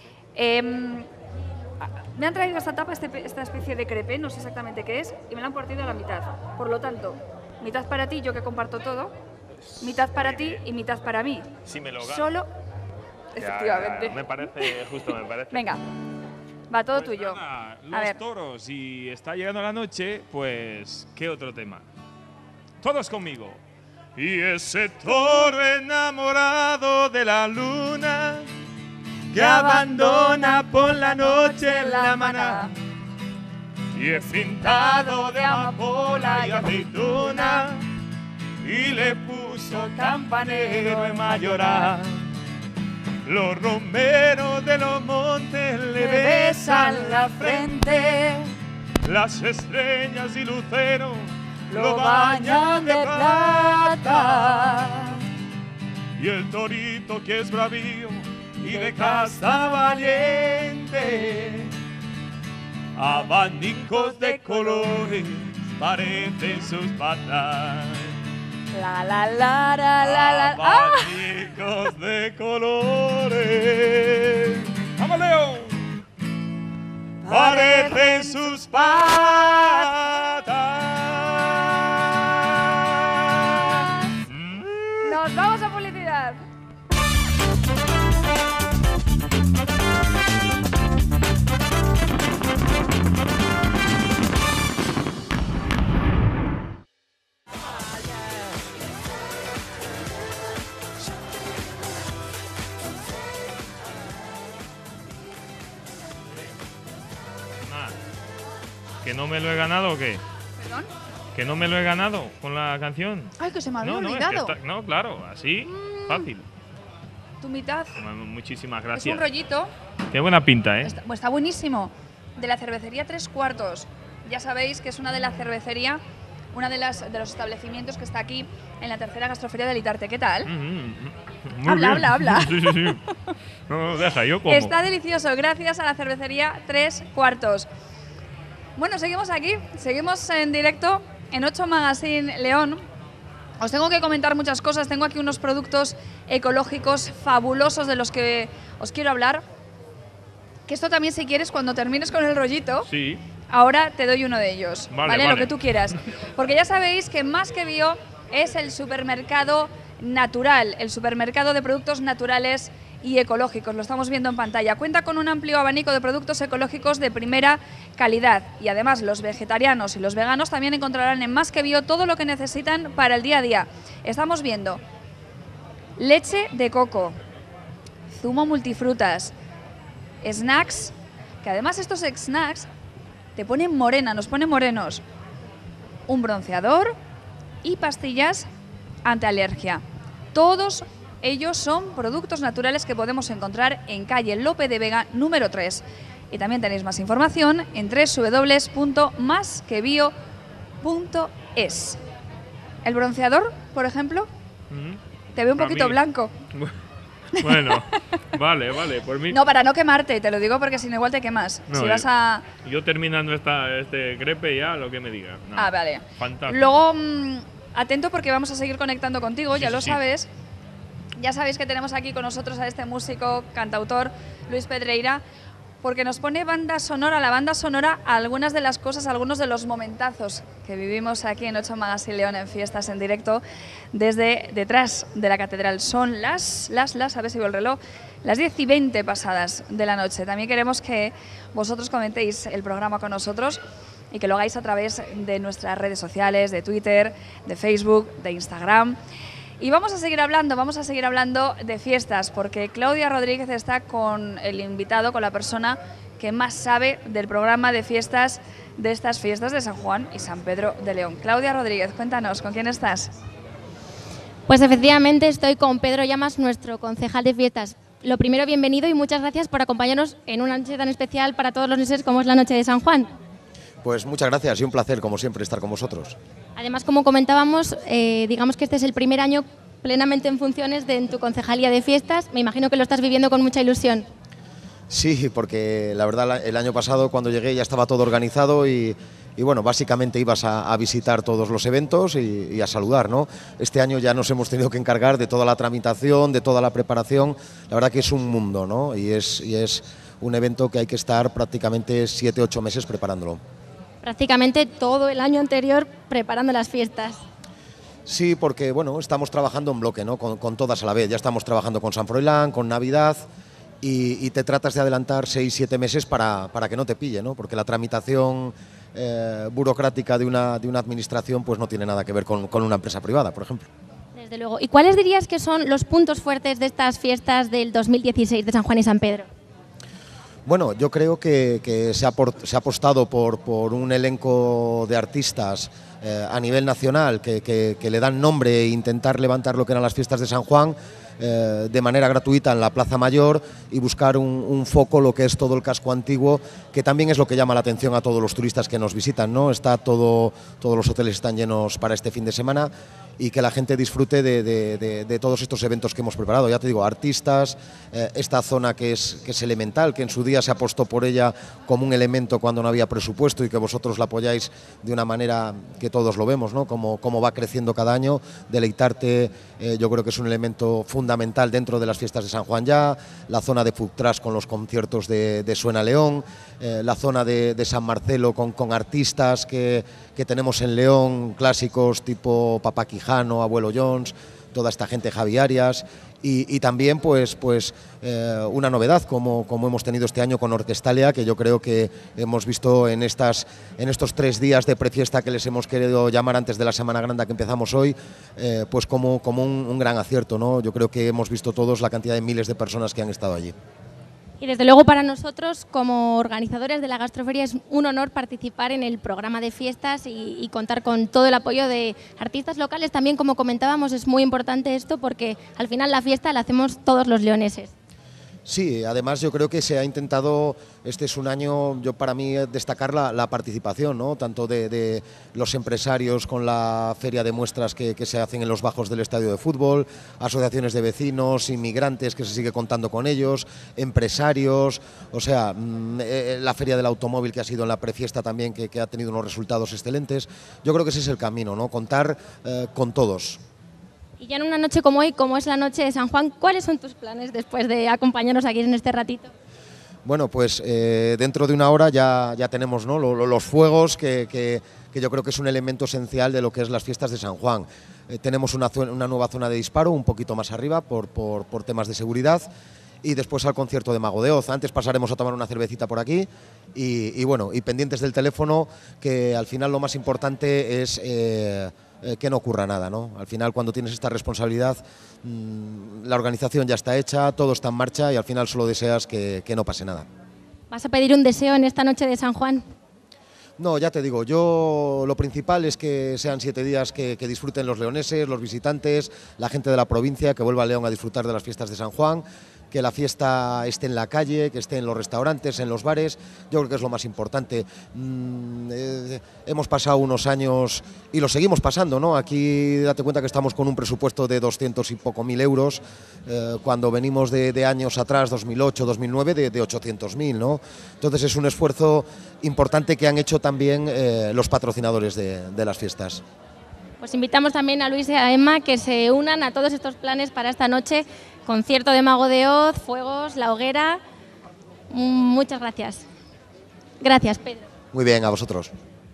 Me han traído esta tapa, esta especie de crepé, no sé exactamente qué es, y me la han partido a la mitad. Por lo tanto, mitad para ti, yo que comparto todo, mitad para ti y mitad para mí. Si me lo gano. Solo, efectivamente. Me parece justo, me parece. Venga, va todo pues tuyo. Nada, a ver. Los toros, y está llegando la noche, pues, ¿qué otro tema? Todos conmigo. Y ese toro enamorado de la luna que abandona por la noche la maná, y es pintado de amapola y aceituna, y le puso campanero en Mayoral. Los romeros de los montes le besan la frente, las estrellas y luceros lo bañan de plata, y el torito que es bravío y de casta valiente, abanicos de colores parecen sus patas. La la la la la la. Abanicos de colores. ¡Vamos, León! Parecen sus patas. Nos vamos a publicidad. ¿Que no me lo he ganado o qué? ¿Perdón? ¿Que no me lo he ganado con la canción? Ay, que se me había No, olvidado. no, claro, así, fácil. Tu mitad. Muchísimas gracias. Es un rollito. Qué buena pinta, ¿eh? Está buenísimo. De la cervecería Tres Cuartos. Ya sabéis que es una de la cervecería, una de los establecimientos que está aquí en la tercera gastroferia de Litarte. ¿Qué tal? Habla. Sí. No, deja, yo como. Está delicioso, gracias a la cervecería Tres Cuartos. Bueno, seguimos aquí, seguimos en directo en 8 Magazine León. Os tengo que comentar muchas cosas, tengo aquí unos productos ecológicos fabulosos de los que os quiero hablar. Que esto también, si quieres, cuando termines con el rollito, sí. ahora te doy uno de ellos, Vale. Lo que tú quieras. Porque ya sabéis que Más que Bio es el supermercado natural, el supermercado de productos naturales y ecológicos. Lo estamos viendo en pantalla. Cuenta con un amplio abanico de productos ecológicos de primera calidad. Y además los vegetarianos y los veganos también encontrarán en Más que Bio todo lo que necesitan para el día a día. Estamos viendo leche de coco, zumo multifrutas, snacks, que además estos snacks te ponen morena, nos ponen morenos, un bronceador y pastillas antialergia. Todos ellos son productos naturales que podemos encontrar en calle Lope de Vega número 3. Y también tenéis más información en www.masquebio.es. El bronceador, por ejemplo, te ve un poquito blanco. Bueno, vale, por mí. No, para no quemarte, te lo digo porque si no igual te quemas. No, si vas a... Yo terminando este crepe ya, lo que me diga. No, vale. Fantástico. Luego, atento porque vamos a seguir conectando contigo, ya lo sabes. Ya sabéis que tenemos aquí con nosotros a este músico, cantautor, Luis Pedreira, porque nos pone banda sonora, la banda sonora, a algunas de las cosas, algunos de los momentazos que vivimos aquí en 8 Magazine León en fiestas en directo desde detrás de la catedral. Son las, a ver si veo el reloj, las 10:20 pasadas de la noche. También queremos que vosotros comentéis el programa con nosotros y que lo hagáis a través de nuestras redes sociales, de Twitter, de Facebook, de Instagram. Y vamos a seguir hablando de fiestas, porque Claudia Rodríguez está con el invitado, con la persona que más sabe del programa de fiestas de estas fiestas de San Juan y San Pedro de León. Claudia Rodríguez, cuéntanos, ¿con quién estás? Pues efectivamente estoy con Pedro Llamas, nuestro concejal de fiestas. Lo primero, bienvenido y muchas gracias por acompañarnos en una noche tan especial para todos los leoneses como es la noche de San Juan. Pues muchas gracias y un placer, como siempre, estar con vosotros. Además, como comentábamos, digamos que este es el primer año plenamente en funciones en tu concejalía de fiestas. Me imagino que lo estás viviendo con mucha ilusión. Sí, porque la verdad el año pasado cuando llegué ya estaba todo organizado y bueno, básicamente ibas a visitar todos los eventos y a saludar, ¿no? Este año ya nos hemos tenido que encargar de toda la tramitación, de toda la preparación. La verdad que es un mundo, ¿no? Y es un evento que hay que estar prácticamente 7-8 meses preparándolo. Prácticamente todo el año anterior preparando las fiestas. Sí, porque bueno, estamos trabajando en bloque, ¿no? Con todas a la vez. Ya estamos trabajando con San Froilán, con Navidad y te tratas de adelantar 6-7 meses para que no te pille, ¿no? Porque la tramitación burocrática de una administración pues no tiene nada que ver con una empresa privada, por ejemplo. Desde luego. ¿Y cuáles dirías que son los puntos fuertes de estas fiestas del 2016 de San Juan y San Pedro? Bueno, yo creo que se ha apostado por un elenco de artistas a nivel nacional que le dan nombre e intentar levantar lo que eran las fiestas de San Juan de manera gratuita en la Plaza Mayor y buscar un foco, lo que es todo el casco antiguo, que también es lo que llama la atención a todos los turistas que nos visitan, ¿no? Todos los hoteles están llenos para este fin de semana y que la gente disfrute de todos estos eventos que hemos preparado. Ya te digo, artistas, esta zona que es elemental, que en su día se apostó por ella como un elemento cuando no había presupuesto y que vosotros la apoyáis de una manera que todos lo vemos, ¿no? Cómo va creciendo cada año. Deleitarte, yo creo que es un elemento fundamental dentro de las fiestas de San Juan ya, la zona de Food Trucks con los conciertos de Suena León, la zona de San Marcelo con artistas que tenemos en León, clásicos tipo Papá Quijano, Abuelo Jones, toda esta gente, Javi Arias, y también pues una novedad como hemos tenido este año con Orquestalia, que yo creo que hemos visto en estos 3 días de prefiesta que les hemos querido llamar antes de la Semana Grande que empezamos hoy, pues como un gran acierto, ¿no? Yo creo que hemos visto todos la cantidad de miles de personas que han estado allí. Y desde luego para nosotros, como organizadores de la Gastroferia, es un honor participar en el programa de fiestas y contar con todo el apoyo de artistas locales. También, como comentábamos, es muy importante esto porque al final la fiesta la hacemos todos los leoneses. Sí, además yo creo que se ha intentado, este es un año, para mí, destacar la participación, ¿no? Tanto de los empresarios con la feria de muestras que se hacen en los bajos del estadio de fútbol, asociaciones de vecinos, inmigrantes que se sigue contando con ellos, empresarios, o sea, la feria del automóvil que ha sido en la prefiesta también, que ha tenido unos resultados excelentes. Yo creo que ese es el camino, ¿no? Contar con todos. Y ya en una noche como hoy, como es la noche de San Juan, ¿cuáles son tus planes después de acompañarnos aquí en este ratito? Bueno, pues dentro de una hora ya tenemos, ¿no?, los fuegos, que yo creo que es un elemento esencial de lo que es las fiestas de San Juan. Tenemos una nueva zona de disparo un poquito más arriba por temas de seguridad, y después al concierto de Mago de Oz. Antes pasaremos a tomar una cervecita por aquí y bueno, y pendientes del teléfono, que al final lo más importante es que no ocurra nada, ¿no? Al final, cuando tienes esta responsabilidad, la organización ya está hecha, todo está en marcha y al final solo deseas que no pase nada. ¿Vas a pedir un deseo en esta noche de San Juan? No, ya te digo, yo lo principal es que sean 7 días que disfruten los leoneses, los visitantes, la gente de la provincia, que vuelva a León a disfrutar de las fiestas de San Juan, que la fiesta esté en la calle, que esté en los restaurantes, en los bares. Yo creo que es lo más importante. Hemos pasado unos años y lo seguimos pasando, ¿no? Aquí date cuenta que estamos con un presupuesto de 200 y poco mil euros, cuando venimos de años atrás, 2008, 2009, de 800.000, ¿no? Entonces es un esfuerzo importante que han hecho también los patrocinadores de las fiestas. Pues invitamos también a Luis y a Emma que se unan a todos estos planes para esta noche. Concierto de Mago de Oz, fuegos, la hoguera. Muchas gracias. Gracias, Pedro. Muy bien, a vosotros.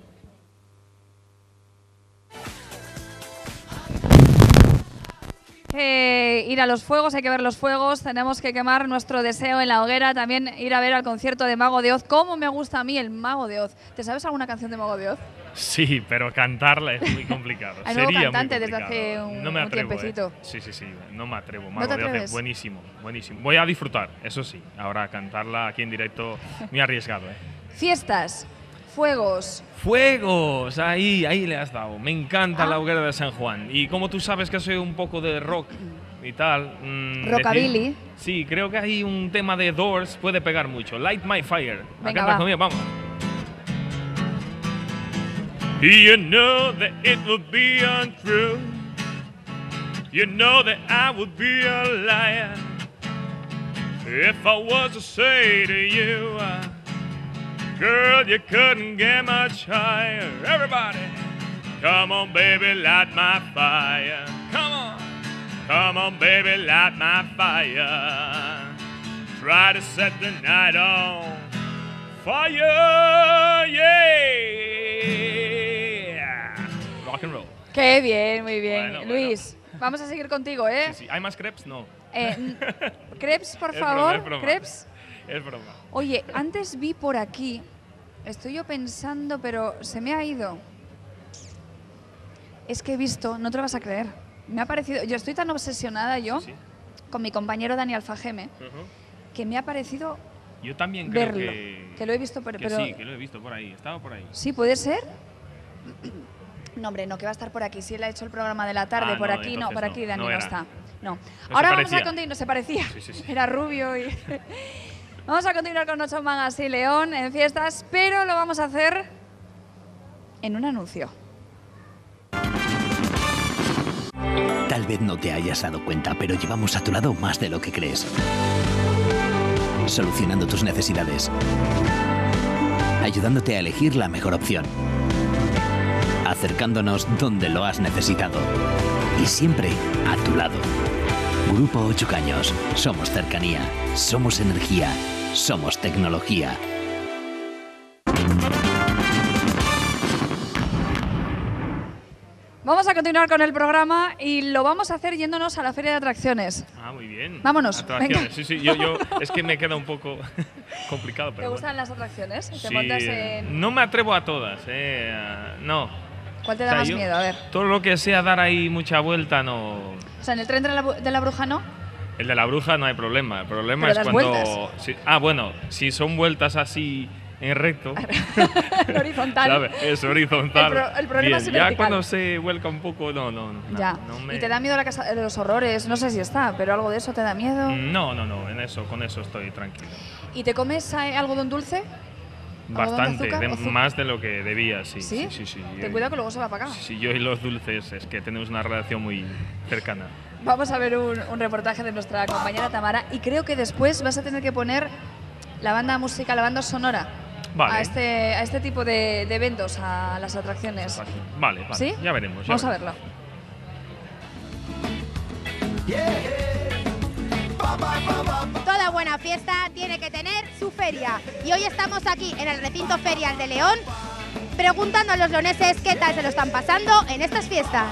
Ir a los fuegos, hay que ver los fuegos, tenemos que quemar nuestro deseo en la hoguera, también ir a ver al concierto de Mago de Oz. ¿Cómo me gusta a mí el Mago de Oz? ¿Te sabes alguna canción de Mago de Oz? Sí, pero cantarla es muy complicado. Hay nuevo cantante desde hace un tiempecito. Sí, no me atrevo. Mago de Oz es buenísimo, buenísimo. Voy a disfrutar, eso sí. Ahora cantarla aquí en directo, muy arriesgado. Fiestas, fuegos. Fuegos, ahí le has dado. Me encanta la hoguera de San Juan. Y como tú sabes que soy un poco de rock y tal. Rockabilly. Sí, creo que hay un tema de Doors puede pegar mucho. Light My Fire. Venga, va. Conmigo, vamos. You know that it would be untrue. You know that I would be a liar if I was to say to you, girl, you couldn't get much higher. Everybody, come on, baby, light my fire. Come on, baby, light my fire. Try to set the night on fire, yeah. Rock and roll. Qué bien, muy bien. Bueno, Luis, vamos a seguir contigo, ¿eh? Sí. ¿Hay más crepes? No. Crepes, por favor. Es broma. Crepes. Es broma. Oye, antes vi por aquí, estoy yo pensando, pero se me ha ido. Es que he visto, no te lo vas a creer, me ha parecido, yo estoy tan obsesionada con mi compañero Dani Alfajeme, que me ha parecido yo también creo verlo, que lo he visto, pero sí, que lo he visto por ahí, estaba por ahí. Sí, puede ser. No, hombre, no, que va a estar por aquí. Si él ha hecho el programa de la tarde, por aquí no, por aquí Dani no está. No. Ahora vamos a continuar, se parecía, sí. Era rubio y... Vamos a continuar con Noche Magazine León en fiestas, pero lo vamos a hacer en un anuncio. Tal vez no te hayas dado cuenta, pero llevamos a tu lado más de lo que crees. Solucionando tus necesidades. Ayudándote a elegir la mejor opción. Acercándonos donde lo has necesitado. Y siempre a tu lado. Grupo 8 Caños. Somos cercanía. Somos energía. Somos tecnología. Vamos a continuar con el programa y lo vamos a hacer yéndonos a la feria de atracciones. Ah, muy bien. Vámonos. Atracciones, venga. Sí, yo es que me queda un poco complicado. Pero ¿te gustan las atracciones? ¿Te montas en...? No me atrevo a todas, no. ¿Cuál te da más miedo? A ver. Todo lo que sea dar ahí mucha vuelta, no. O sea, ¿en el tren de la bruja no? El de la bruja no hay problema. El problema es cuando... Sí, bueno, si son vueltas así... En recto. Horizontal. ¿Sabes? Es horizontal. El problema es vertical. Ya cuando se vuelca un poco, no. Ya. ¿Y te da miedo la casa de los horrores? No sé si está, pero algo de eso te da miedo. No. Con eso estoy tranquilo. ¿Y te comes algodón dulce? Bastante, más de lo que debía, sí. ¿Sí? Ten cuidado que luego se va para acá. Sí, yo y los dulces es que tenemos una relación muy cercana. Vamos a ver un reportaje de nuestra compañera Tamara y creo que después vas a tener que poner la banda sonora. Vale. A este tipo de eventos, a las atracciones. Vale. ¿Sí? Ya veremos. Vamos a verlo. Toda buena fiesta tiene que tener su feria. Y hoy estamos aquí en el recinto ferial de León preguntando a los leoneses qué tal se lo están pasando en estas fiestas.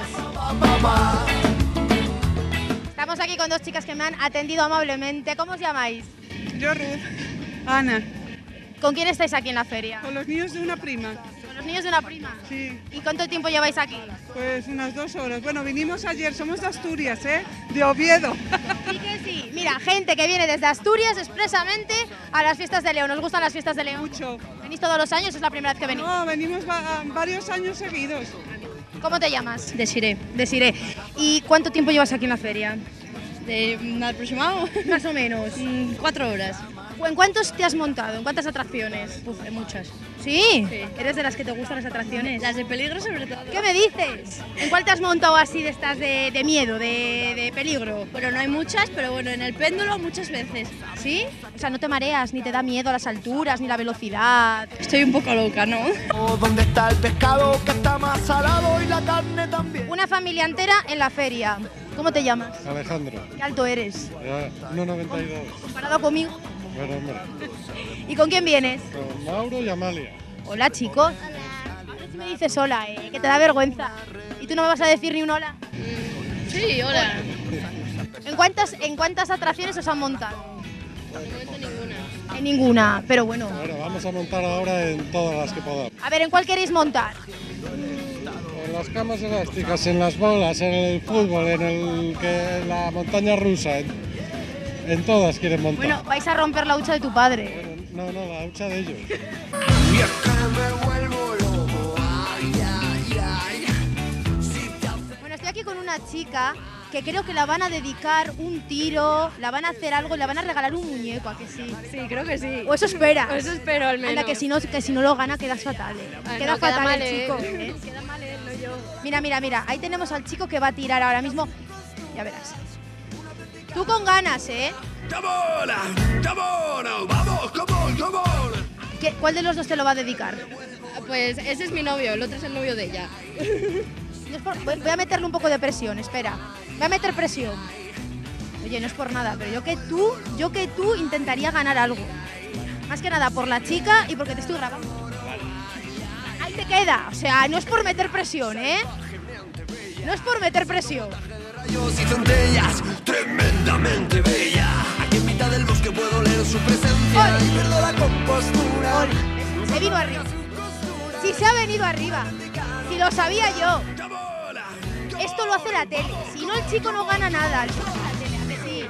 Estamos aquí con dos chicas que me han atendido amablemente. ¿Cómo os llamáis? Yo, Ruth. Ana. ¿Con quién estáis aquí en la feria? Con los niños de una prima. ¿Con los niños de una prima? Sí. ¿Y cuánto tiempo lleváis aquí? Pues unas 2 horas. Bueno, vinimos ayer, somos de Asturias, de Oviedo. Sí que sí. Mira, gente que viene desde Asturias expresamente a las fiestas de León. ¿Os gustan las fiestas de León? Mucho. ¿Venís todos los años o es la primera vez que venís? No, venimos varios años seguidos. ¿Cómo te llamas? Desiré. Desiré. ¿Y cuánto tiempo llevas aquí en la feria? ¿Aproximado? Más o menos. 4 horas. ¿En cuántos te has montado? ¿En cuántas atracciones? En muchas. ¿Sí? Sí. ¿Eres de las que te gustan las atracciones? Las de peligro sobre todo. ¿Qué me dices? ¿En cuál te has montado así de estas de miedo, de peligro? Bueno, no hay muchas, pero bueno, en el péndulo muchas veces. ¿Sí? O sea, no te mareas, ni te da miedo las alturas, ni la velocidad. Estoy un poco loca, ¿no? ¿Dónde está el pescado que está más salado y la carne también? Una familia entera en la feria. ¿Cómo te llamas? Alejandro. ¿Qué alto eres? 1,92. ¿Comparado conmigo? Bueno, hombre. ¿Y con quién vienes? Con Mauro y Amalia. Hola, chicos. A ver si me dices hola, que te da vergüenza. ¿Y tú no me vas a decir ni un hola? Sí, hola. ¿En cuántas atracciones os han montado? De momento ninguna. En ninguna, pero bueno. Bueno, vamos a montar ahora en todas las que podamos. A ver, ¿en cuál queréis montar? En las camas elásticas, en las bolas, en el fútbol, en la montaña rusa, en todas quieren montar. Bueno, vais a romper la hucha de tu padre. Bueno, no, la hucha de ellos. Bueno, estoy aquí con una chica que creo que la van a dedicar un tiro, la van a hacer algo, le van a regalar un muñeco, ¿a que sí? Sí, creo que sí. ¿O eso esperas? Eso espero al menos. Anda, que si no lo gana quedas fatal. Queda no, fatal mal el chico. Queda mal él, no yo. Mira, ahí tenemos al chico que va a tirar ahora mismo. Ya verás. Tú con ganas, ¿eh? ¡Vamos, come on! ¿Cuál de los dos te lo va a dedicar? Pues ese es mi novio, el otro es el novio de ella. Voy a meterle un poco de presión, espera. Voy a meter presión. Oye, no es por nada, pero yo que tú intentaría ganar algo. Más que nada por la chica y porque te estoy grabando. Ahí te queda, o sea, no es por meter presión, ¿eh? No es por meter presión. Rayos y centellas, tremendamente bella. Aquí en mitad del bosque puedo leer su presencia y pierdo la compostura. Se vino arriba. Si se ha venido arriba. Si lo sabía yo. Esto lo hace la tele. Si no, el chico no gana nada. El chico hace la tele, ¿a que sí?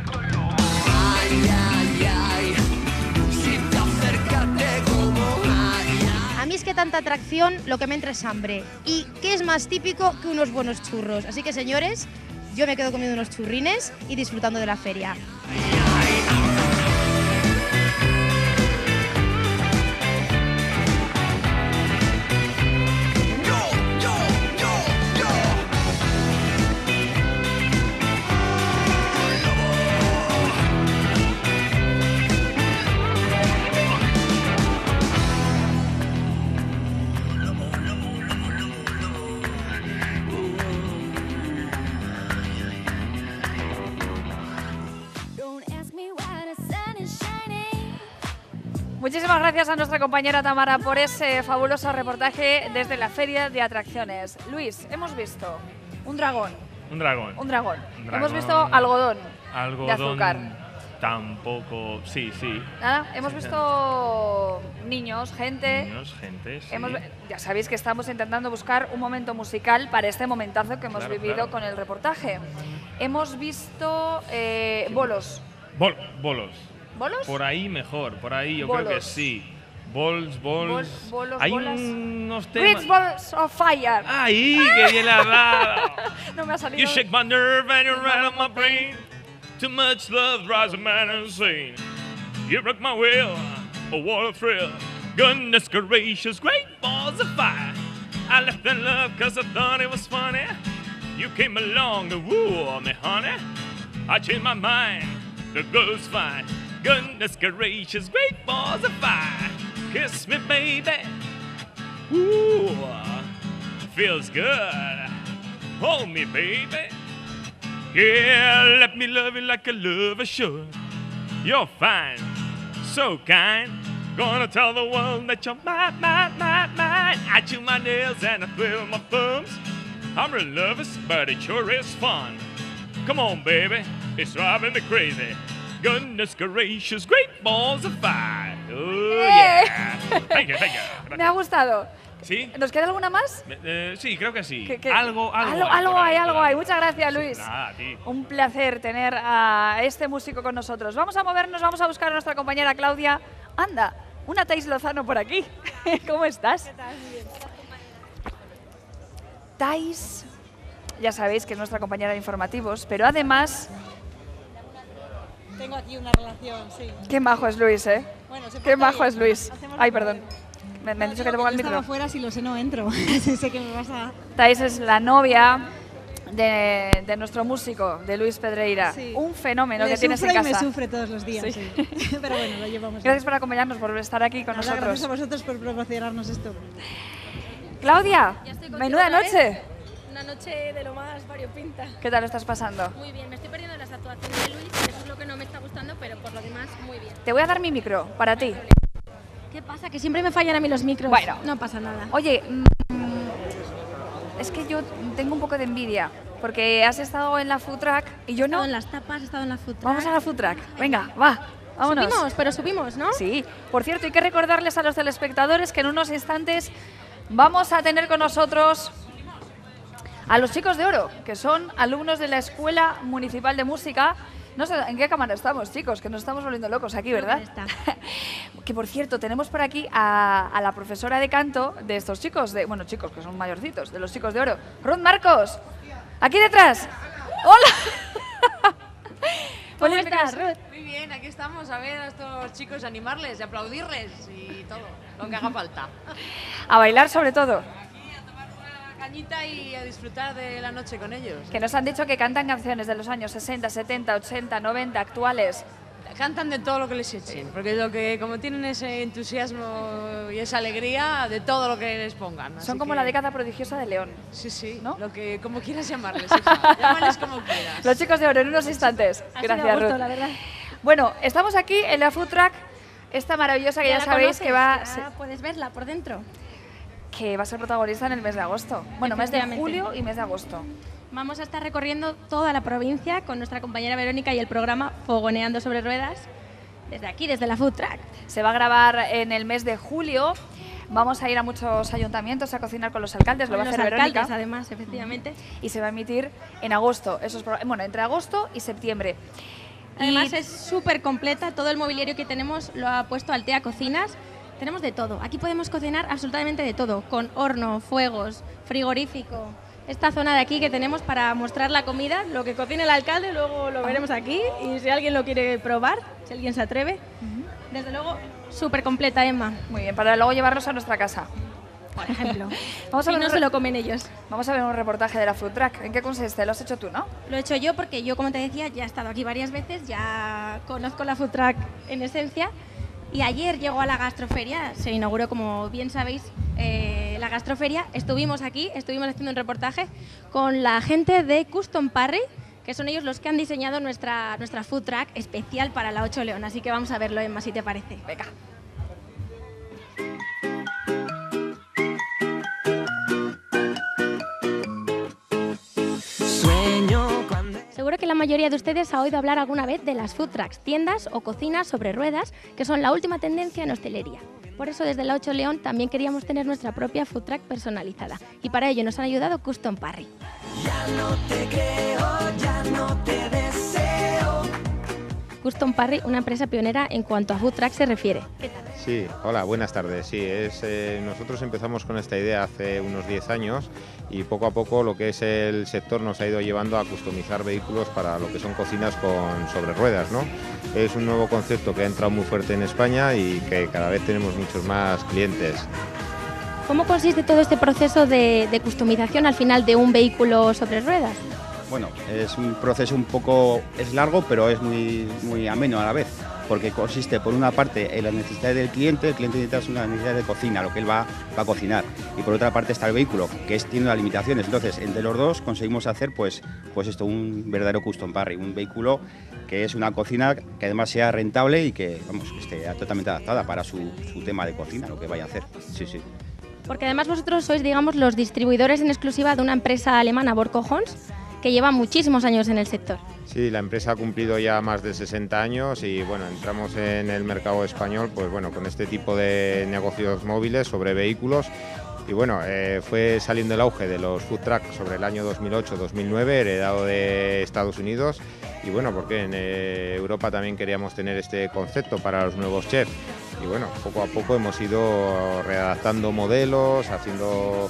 Si te acércate como a mí es que tanta atracción lo que me entra es hambre. ¿Y qué es más típico que unos buenos churros? Así que, señores, yo me quedo comiendo unos churrines y disfrutando de la feria. Muchísimas gracias a nuestra compañera Tamara por ese fabuloso reportaje desde la Feria de Atracciones. Luis, hemos visto un dragón. Un dragón. Un dragón. Hemos visto algodón. Algodón. De azúcar. Tampoco. Sí. Nada, hemos visto niños, gente. Sí. Ya sabéis que estamos intentando buscar un momento musical para este momentazo que hemos vivido con el reportaje. Hemos visto bolos. Bolos. ¿Bolos? Por ahí mejor, por ahí yo creo que sí. Bolos. Hay unos temas. Great Balls of Fire. ¡Ahí! ¡Qué bien la dado! No me ha salido. You shake my nerve and you rattle my brain. Too much love drives a man insane. You rock my will, a what a thrill. Goodness gracious, great balls of fire. I left in love cause I thought it was funny. You came along to woo me, honey. I changed my mind, the girl's fine. Goodness gracious, great balls of fire. Kiss me, baby. Ooh, feels good. Hold me, baby. Yeah, let me love you like a lover should. You're fine, so kind. Gonna tell the world that you're mine, mine, mine, mine. I chew my nails and I thrill my thumbs. I'm real nervous, but it sure is fun. Come on, baby, it's driving me crazy. Goodness gracious, great balls of fire. Oh, yeah. Thank you, thank you. Me ha gustado. ¿Sí? ¿Nos queda alguna más? Sí, creo que sí. ¿Qué? Algo hay. Muchas gracias, Luis. Nada, a ti. Un placer tener a este músico con nosotros. Vamos a movernos, vamos a buscar a nuestra compañera Claudia. Anda, una Thais Lozano por aquí. ¿Cómo estás? ¿Qué tal? Muy bien. Thais, ya sabéis que es nuestra compañera de informativos, pero además... Tengo aquí una relación, sí. Qué majo es Luis, ¿eh? Bueno, qué majo es Luis. Ay, perdón. Me han dicho que te ponga el micro. Estaba fuera, si lo sé no entro. Sé que me vas a... Thais es la novia de nuestro músico, de Luis Pedreira. Sí. Un fenómeno Le que tienes en sufre y casa. me sufre todos los días, sí. Pero bueno, lo llevamos. Gracias por acompañarnos, por estar aquí con nosotros. Gracias a vosotros por proporcionarnos esto. Claudia, Ya estoy contigo menuda otra vez. noche. Una noche de lo más variopinta. ¿Qué tal lo estás pasando? Muy bien, me estoy perdiendo las actuaciones de Luis, eso es lo que no me está gustando, pero por lo demás, muy bien. Te voy a dar mi micro, para ti. ¿Qué pasa? Que siempre me fallan a mí los micros. Bueno. No pasa nada. Oye, es que yo tengo un poco de envidia, porque has estado en la food truck y yo no. He estado en las tapas, he estado en la food truck. Vamos a la food truck. Venga, va. Vámonos. Subimos, ¿no? Sí. Por cierto, hay que recordarles a los telespectadores que en unos instantes vamos a tener con nosotros a los Chicos de Oro, que son alumnos de la Escuela Municipal de Música. No sé en qué cámara estamos, chicos, que nos estamos volviendo locos aquí, ¿verdad? Que por cierto, tenemos por aquí a la profesora de canto de estos chicos, chicos que son mayorcitos, de los Chicos de Oro. Ruth Marcos, aquí detrás. ¡Hola! ¿Cómo estás, Ruth? Muy bien, aquí estamos a ver a estos chicos, animarles y aplaudirles y todo, lo que haga falta. A bailar sobre todo. Cañita y a disfrutar de la noche con ellos. Que nos han dicho que cantan canciones de los años 60, 70, 80, 90, actuales. Cantan de todo lo que les echen, porque como tienen ese entusiasmo y esa alegría de todo lo que les pongan. Son como la década prodigiosa de León. Sí, sí, ¿no? Lo que, como quieras llamarles, hija. Llámales como quieras. Los Chicos de Oro en unos instantes. Gracias, a gusto, Ruth. la verdad. Bueno, estamos aquí en la food truck, esta maravillosa que ya sabéis que va... Puedes verla por dentro. Que va a ser protagonista en el mes de agosto. Bueno, mes de julio y mes de agosto. Vamos a estar recorriendo toda la provincia con nuestra compañera Verónica y el programa Fogoneando sobre Ruedas, desde aquí, desde la food truck. Se va a grabar en el mes de julio. Vamos a ir a muchos ayuntamientos a cocinar con los alcaldes, lo va a hacer Verónica. Alcaldes, además, efectivamente. Y se va a emitir en agosto, entre agosto y septiembre. Además es súper completa, todo el mobiliario que tenemos lo ha puesto Altea Cocinas. Tenemos de todo, aquí podemos cocinar absolutamente de todo, con horno, fuegos, frigorífico. Esta zona de aquí que tenemos para mostrar la comida, lo que cocine el alcalde, luego lo veremos aquí y si alguien lo quiere probar, si alguien se atreve. Desde luego, súper completa, Emma. Muy bien, para luego llevarlos a nuestra casa. Por ejemplo. Vamos a ver no se lo comen ellos. Vamos a ver un reportaje de la food truck. ¿En qué consiste? Lo has hecho tú, ¿no? Lo he hecho yo porque yo, como te decía, ya he estado aquí varias veces, ya conozco la food truck en esencia. Y ayer llegó a la gastroferia, se inauguró, como bien sabéis, la gastroferia. Estuvimos aquí, estuvimos haciendo un reportaje con la gente de Custom Parry, que son ellos los que han diseñado nuestra food truck especial para la 8 León. Así que vamos a verlo, Emma, si te parece. Venga. Seguro que la mayoría de ustedes ha oído hablar alguna vez de las food trucks, tiendas o cocinas sobre ruedas, que son la última tendencia en hostelería. Por eso desde la 8 León también queríamos tener nuestra propia food truck personalizada y para ello nos han ayudado Custom Parry. Ya no te creo, ya no te deseo. Custom Parry, una empresa pionera en cuanto a food truck se refiere. ¿Qué tal? Sí, hola, buenas tardes. Sí, nosotros empezamos con esta idea hace unos 10 años y poco a poco lo que es el sector nos ha ido llevando a customizar vehículos para lo que son cocinas sobre ruedas, ¿no? Es un nuevo concepto que ha entrado muy fuerte en España y que cada vez tenemos muchos más clientes. ¿Cómo consiste todo este proceso de customización al final de un vehículo sobre ruedas? Bueno, es un proceso es largo, pero es muy ameno a la vez. porque consiste por una parte en las necesidades del cliente. El cliente necesita una necesidad de cocina, lo que él va a cocinar, y por otra parte está el vehículo, que tiene unas limitaciones. Entonces, entre los dos conseguimos hacer pues esto, un verdadero custom parry, un vehículo que es una cocina que además sea rentable y que, vamos, que esté totalmente adaptada para su tema de cocina, lo que vaya a hacer. Sí, sí. Porque además vosotros sois, digamos, los distribuidores en exclusiva de una empresa alemana, Borco-Hons, que lleva muchísimos años en el sector. Sí, la empresa ha cumplido ya más de 60 años y bueno, entramos en el mercado español pues bueno, con este tipo de negocios móviles sobre vehículos y bueno, fue saliendo el auge de los food trucks sobre el año 2008-2009, heredado de Estados Unidos y bueno, porque en Europa también queríamos tener este concepto para los nuevos chefs y bueno, poco a poco hemos ido readaptando modelos, haciendo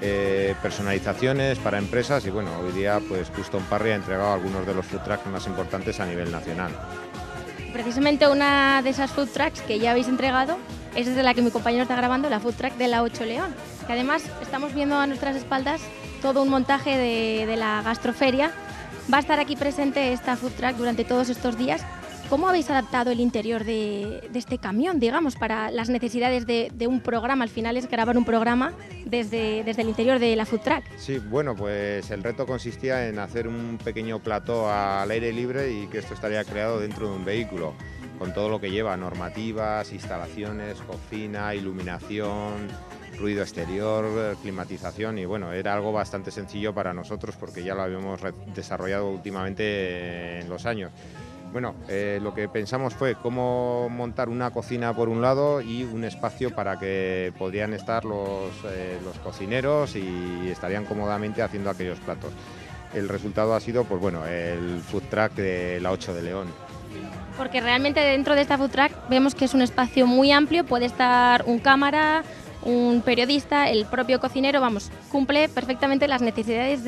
personalizaciones para empresas y bueno, hoy día pues Custom Parry ha entregado algunos de los food trucks más importantes a nivel nacional. Precisamente una de esas food trucks que ya habéis entregado es desde la que mi compañero está grabando, la food truck de la 8 León, que además estamos viendo a nuestras espaldas todo un montaje de la gastroferia. Va a estar aquí presente esta food truck durante todos estos días. ¿Cómo habéis adaptado el interior de este camión, digamos, para las necesidades de un programa? Al final es grabar un programa desde el interior de la food truck. Sí, bueno, pues el reto consistía en hacer un pequeño plató al aire libre y que esto estaría creado dentro de un vehículo, con todo lo que lleva, normativas, instalaciones, cocina, iluminación, ruido exterior, climatización y bueno, era algo bastante sencillo para nosotros porque ya lo habíamos desarrollado últimamente en los años. Bueno, lo que pensamos fue cómo montar una cocina por un lado y un espacio para que podrían estar los cocineros y estarían cómodamente haciendo aquellos platos. El resultado ha sido, pues bueno, el food truck de la 8 de León. Porque realmente dentro de esta food truck vemos que es un espacio muy amplio, puede estar un cámara, un periodista, el propio cocinero, vamos, cumple perfectamente las necesidades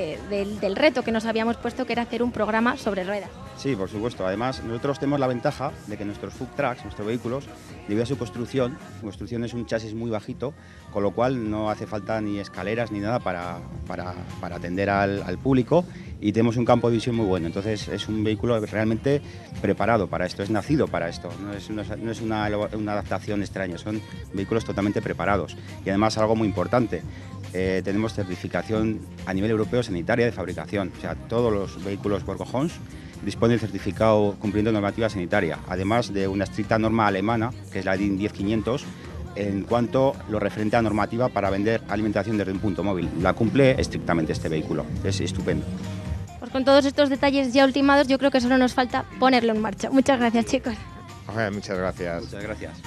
del reto que nos habíamos puesto, que era hacer un programa sobre ruedas. Sí, por supuesto. Además, nosotros tenemos la ventaja de que nuestros food trucks, nuestros vehículos, debido a su construcción es un chasis muy bajito, con lo cual no hace falta ni escaleras ni nada para atender al público y tenemos un campo de visión muy bueno. Entonces es un vehículo realmente preparado para esto, es nacido para esto, no es una adaptación extraña, son vehículos totalmente preparados y además algo muy importante. Tenemos certificación a nivel europeo sanitaria de fabricación, o sea, todos los vehículos Borco-Hons disponen del certificado cumpliendo normativa sanitaria, además de una estricta norma alemana, que es la DIN 10500, en cuanto lo referente a normativa para vender alimentación desde un punto móvil. La cumple estrictamente este vehículo, es estupendo. Pues con todos estos detalles ya ultimados, yo creo que solo nos falta ponerlo en marcha. Muchas gracias, chicos. Muchas gracias. Muchas gracias.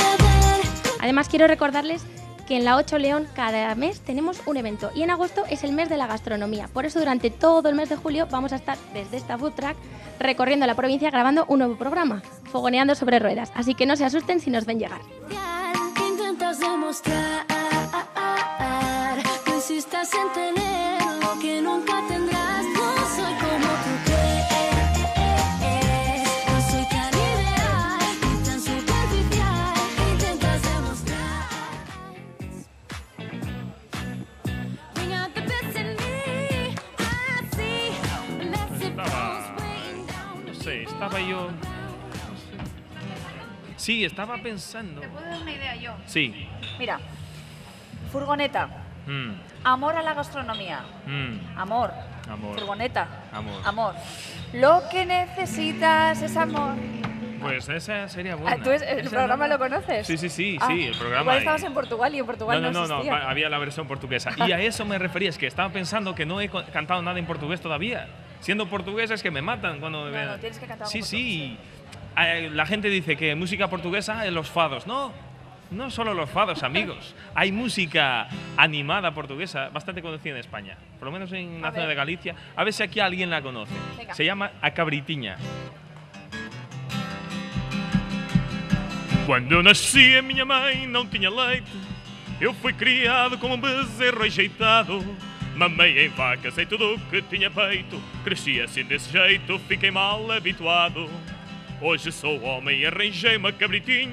Además, quiero recordarles que en la 8 León cada mes tenemos un evento y en agosto es el mes de la gastronomía. Por eso durante todo el mes de julio vamos a estar desde esta food truck recorriendo la provincia grabando un nuevo programa, Fogoneando sobre ruedas. Así que no se asusten si nos ven llegar. Intentas demostrar que insistas en tener lo que nunca tendrás. No soy como tú crees, no soy tan ideal y tan superficial. Intentas demostrar. Bring out the best in me. I see massive balls weighing down. No sé, estaba yo... Sí, estaba pensando. ¿Te puedo dar una idea yo? Sí. Mira, furgoneta, amor a la gastronomía, amor, furgoneta, amor. Lo que necesitas es amor. Pues esa sería buena. ¿Tú el programa lo conoces? Sí, sí, el programa. Igual estabas en Portugal y en Portugal no existía. Había la versión portuguesa. Y a eso me refería, es que estaba pensando que no he cantado nada en portugués todavía. Siendo portugués es que me matan cuando me vean. No, tienes que cantar en Sí, portugués. sí. La gente dice que música portuguesa es los fados. No solo los fados, amigos. Hay música animada portuguesa bastante conocida en España, por lo menos en la zona de Galicia. A ver si aquí alguien la conoce. Venga. Se llama A Cabritinha. Quando eu nasci, a minha mãe não tinha leite. Eu fui criado como um bezerro ajeitado. Mamei em vaca, sei tudo o que tinha peito. Cresci assim desse jeito, fiquei mal habituado. Hoje sou homem e arranjei uma cabritinha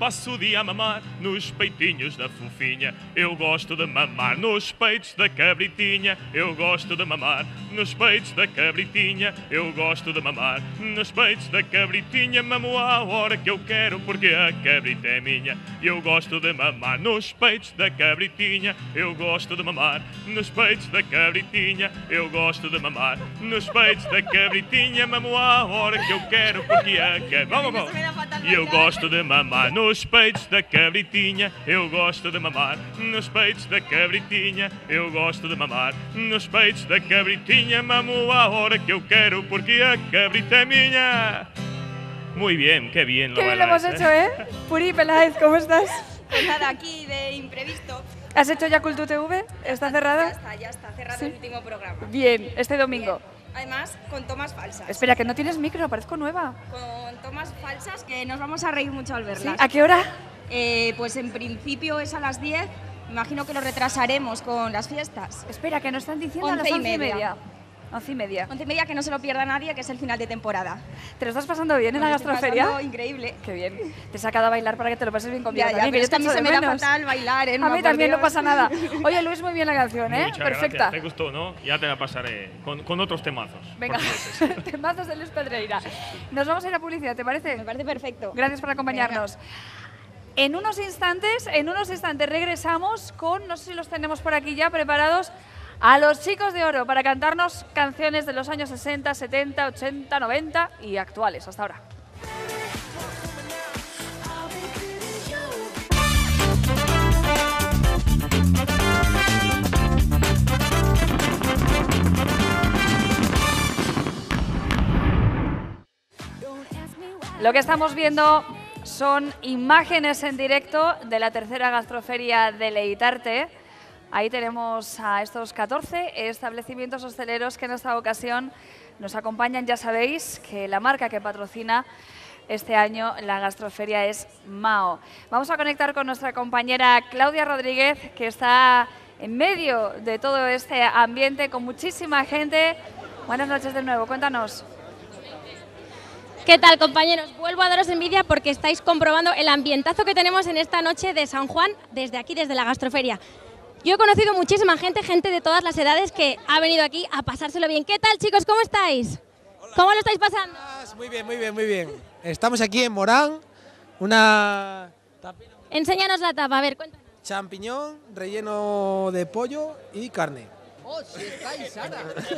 passo o dia a mamar nos peitinhos da fofinha. Eu gosto de mamar nos peitos da cabritinha. Eu gosto de mamar nos peitos da cabritinha. Eu gosto de mamar nos peitos da cabritinha. Mamo à hora que eu quero porque a cabrita é minha. Eu gosto de mamar nos peitos da cabritinha. Eu gosto de mamar nos peitos da cabritinha. Eu gosto de mamar nos peitos da cabritinha. Mamo à hora que eu quero porque a cabrita... Vamos. E eu gosto de mamar nos peitos da cabritinha. Eu gosto de mamar nos peitos da cabritinha. Eu gosto de mamar nos peitos da cabritinha. Mamo à hora que eu quero porque a cabrita é minha. Muy bien, qué bien Qué bien lo hemos hecho, ¿eh? Puri Peláez, ¿cómo estás? Pues nada, aquí de imprevisto. ¿Has hecho ya Cultu TV? ¿Está cerrada? Ya está cerrado ¿Sí? el último programa. Bien, este domingo. Bien. Además, con tomas falsas. Espera, que no tienes micro, parezco nueva. Con tomas falsas que nos vamos a reír mucho al verlas. ¿Sí? ¿A qué hora? Pues en principio es a las 10. Imagino que lo retrasaremos con las fiestas. Espera, que nos están diciendo a las 11:30. 11:30. 11:30, que no se lo pierda nadie, que es el final de temporada. ¿Te lo estás pasando bien en la gastroferia? Increíble. Qué bien. Te he sacado a bailar para que te lo pases bien conmigo. Ya, pero es que a mí se me da fatal bailar, ¿eh? A mí también no pasa nada. Oye, Luis, muy bien la canción, ¿eh? Muchas Perfecta. gracias. Te gustó, ¿no? Ya te la pasaré con otros temazos. Venga, temazos de Luis Pedreira. Nos vamos a ir a publicidad, ¿te parece? Me parece perfecto. Gracias por acompañarnos. En unos instantes regresamos con, no sé si los tenemos por aquí ya preparados, a los Chicos de Oro para cantarnos canciones de los años 60, 70, 80, 90 y actuales. Hasta ahora. Lo que estamos viendo son imágenes en directo de la tercera gastroferia Deleitarte. Ahí tenemos a estos 14 establecimientos hosteleros que en esta ocasión nos acompañan. Ya sabéis que la marca que patrocina este año la gastroferia es Mao. Vamos a conectar con nuestra compañera Claudia Rodríguez, que está en medio de todo este ambiente con muchísima gente. Buenas noches de nuevo, cuéntanos. ¿Qué tal, compañeros? Vuelvo a daros envidia porque estáis comprobando el ambientazo que tenemos en esta noche de San Juan desde aquí, desde la gastroferia. Yo he conocido muchísima gente de todas las edades que ha venido aquí a pasárselo bien. ¿Qué tal, chicos? ¿Cómo estáis? Hola. ¿Cómo lo estáis pasando? Muy bien, muy bien, muy bien. Estamos aquí en Morán, una... Enséñanos la tapa, a ver, cuéntanos. Champiñón, relleno de pollo y carne. ¡Oh, sí estáis, Sara!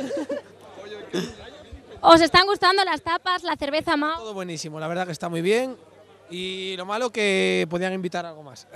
¿Os están gustando las tapas, la cerveza Mao? Todo buenísimo, la verdad que está muy bien. Y lo malo que podían invitar algo más.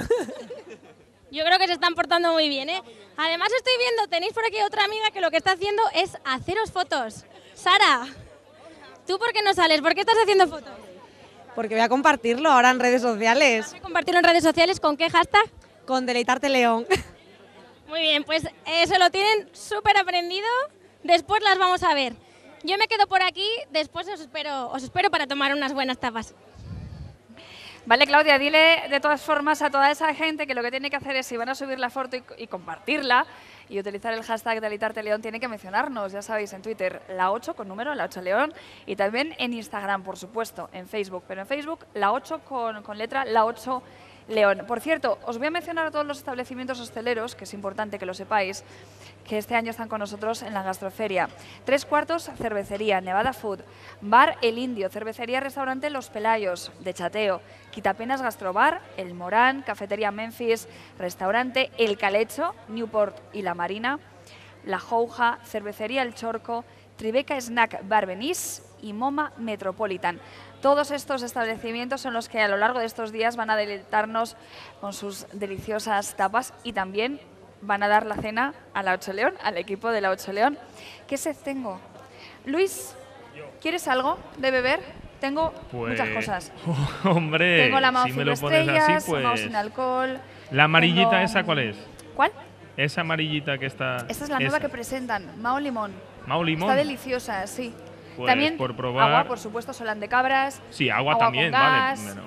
Yo creo que se están portando muy bien, ¿eh? Además estoy viendo, tenéis por aquí otra amiga que lo que está haciendo es haceros fotos. Sara, ¿tú por qué no sales? ¿Por qué estás haciendo fotos? Porque voy a compartirlo ahora en redes sociales. ¿Vas a compartirlo en redes sociales con qué hashtag? Con Deleitarte León. Muy bien, pues se lo tienen súper aprendido. Después las vamos a ver. Yo me quedo por aquí, después os espero para tomar unas buenas tapas. Vale, Claudia, dile de todas formas a toda esa gente que lo que tiene que hacer es, si van a subir la foto y compartirla y utilizar el hashtag Deleitarte León, tiene que mencionarnos, ya sabéis, en Twitter, la 8 con número, la 8 León, y también en Instagram, por supuesto, en Facebook, pero en Facebook, la 8 con letra, la 8 León. Por cierto, os voy a mencionar a todos los establecimientos hosteleros, que es importante que lo sepáis, que este año están con nosotros en la gastroferia. 3/4 cervecería, Nevada Food, Bar El Indio, cervecería restaurante Los Pelayos, de Chateo, Quitapenas Gastrobar, El Morán, cafetería Memphis, restaurante El Calecho, Newport y La Marina, La Jouja, cervecería El Chorco, Tribeca Snack Bar Benís y Moma Metropolitan. Todos estos establecimientos son los que a lo largo de estos días van a deleitarnos con sus deliciosas tapas y también van a dar la cena a la 8 León, al equipo de la 8 León. ¿Qué sed tengo? Luis, ¿quieres algo de beber? Tengo muchas cosas. Hombre, tengo la Mao si me sin lo pones estrellas, así, pues... Mao sin alcohol. ¿La amarillita tengo... esa cuál es? ¿Cuál? Esa amarillita que está... Esta es la nueva que presentan, Mao Limón. Mao Limón. Está deliciosa, sí. Pues también por probar... agua, por supuesto, Solán de Cabras. Sí, agua también, con gas, vale.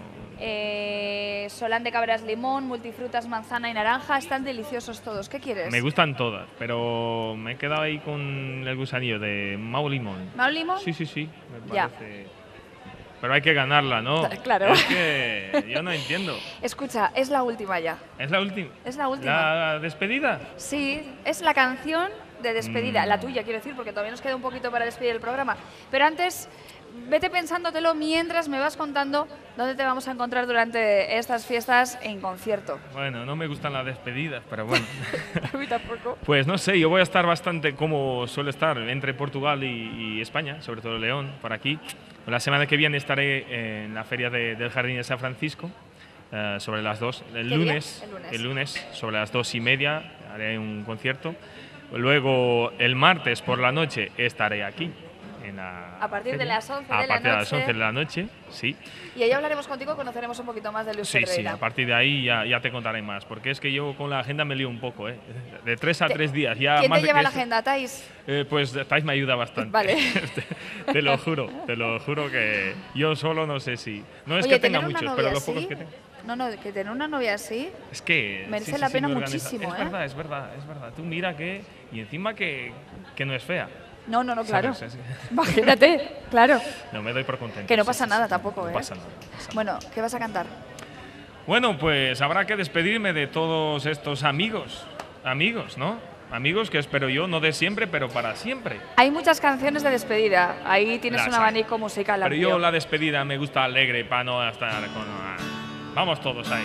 Solán de Cabras limón, multifrutas, manzana y naranja. Están deliciosos todos. ¿Qué quieres? Me gustan todas, pero me he quedado ahí con el gusanillo de Mao Limón. ¿Mao Limón? Sí, sí, sí. Me ya. parece... pero hay que ganarla, ¿no? Claro. Es que yo no entiendo. Escucha, es la última ya. ¿Es la última? Es la última. ¿La despedida? Sí, es la canción de despedida, la tuya quiero decir, porque todavía nos queda un poquito para despedir el programa. Pero antes, vete pensándotelo mientras me vas contando dónde te vamos a encontrar durante estas fiestas en concierto. Bueno, no me gustan las despedidas, pero bueno. A mí tampoco. Pues no sé, yo voy a estar bastante como suele estar entre Portugal y España, sobre todo León, por aquí. La semana que viene estaré en la feria del Jardín de San Francisco, sobre las 2. El lunes, sobre las 2:30, haré un concierto. Luego, el martes por la noche estaré aquí. A partir de las 11 de la noche. A partir de las 11 de la noche, sí. Y ahí hablaremos contigo, conoceremos un poquito más de Luis Sí, Pedreira. sí, a partir de ahí ya te contaré más, porque es que yo con la agenda me lío un poco, ¿eh? De 3 a 3 días. Ya ¿Quién más te de lleva que la eso. agenda, Thais? Pues Thais me ayuda bastante. Vale. Te lo juro que yo solo no sé si... No es Oye, que tenga tener una muchos, novia pero los así, pocos que tengo. No, que tener una novia así Es que... merece la pena muy muchísimo, organizada. Es verdad. Tú mira que... Y encima que no es fea. No, claro. ¿Sabes? Imagínate, claro. No, me doy por contento. Que no pasa nada tampoco, No ¿eh? pasa nada. Bueno, ¿qué vas a cantar? Bueno, pues habrá que despedirme de todos estos amigos, ¿no? Amigos que espero yo, no de siempre, pero para siempre. Hay muchas canciones de despedida. Ahí tienes Las un hay. abanico musical Pero amplio. yo la despedida me gusta alegre para no estar con... Vamos todos ahí.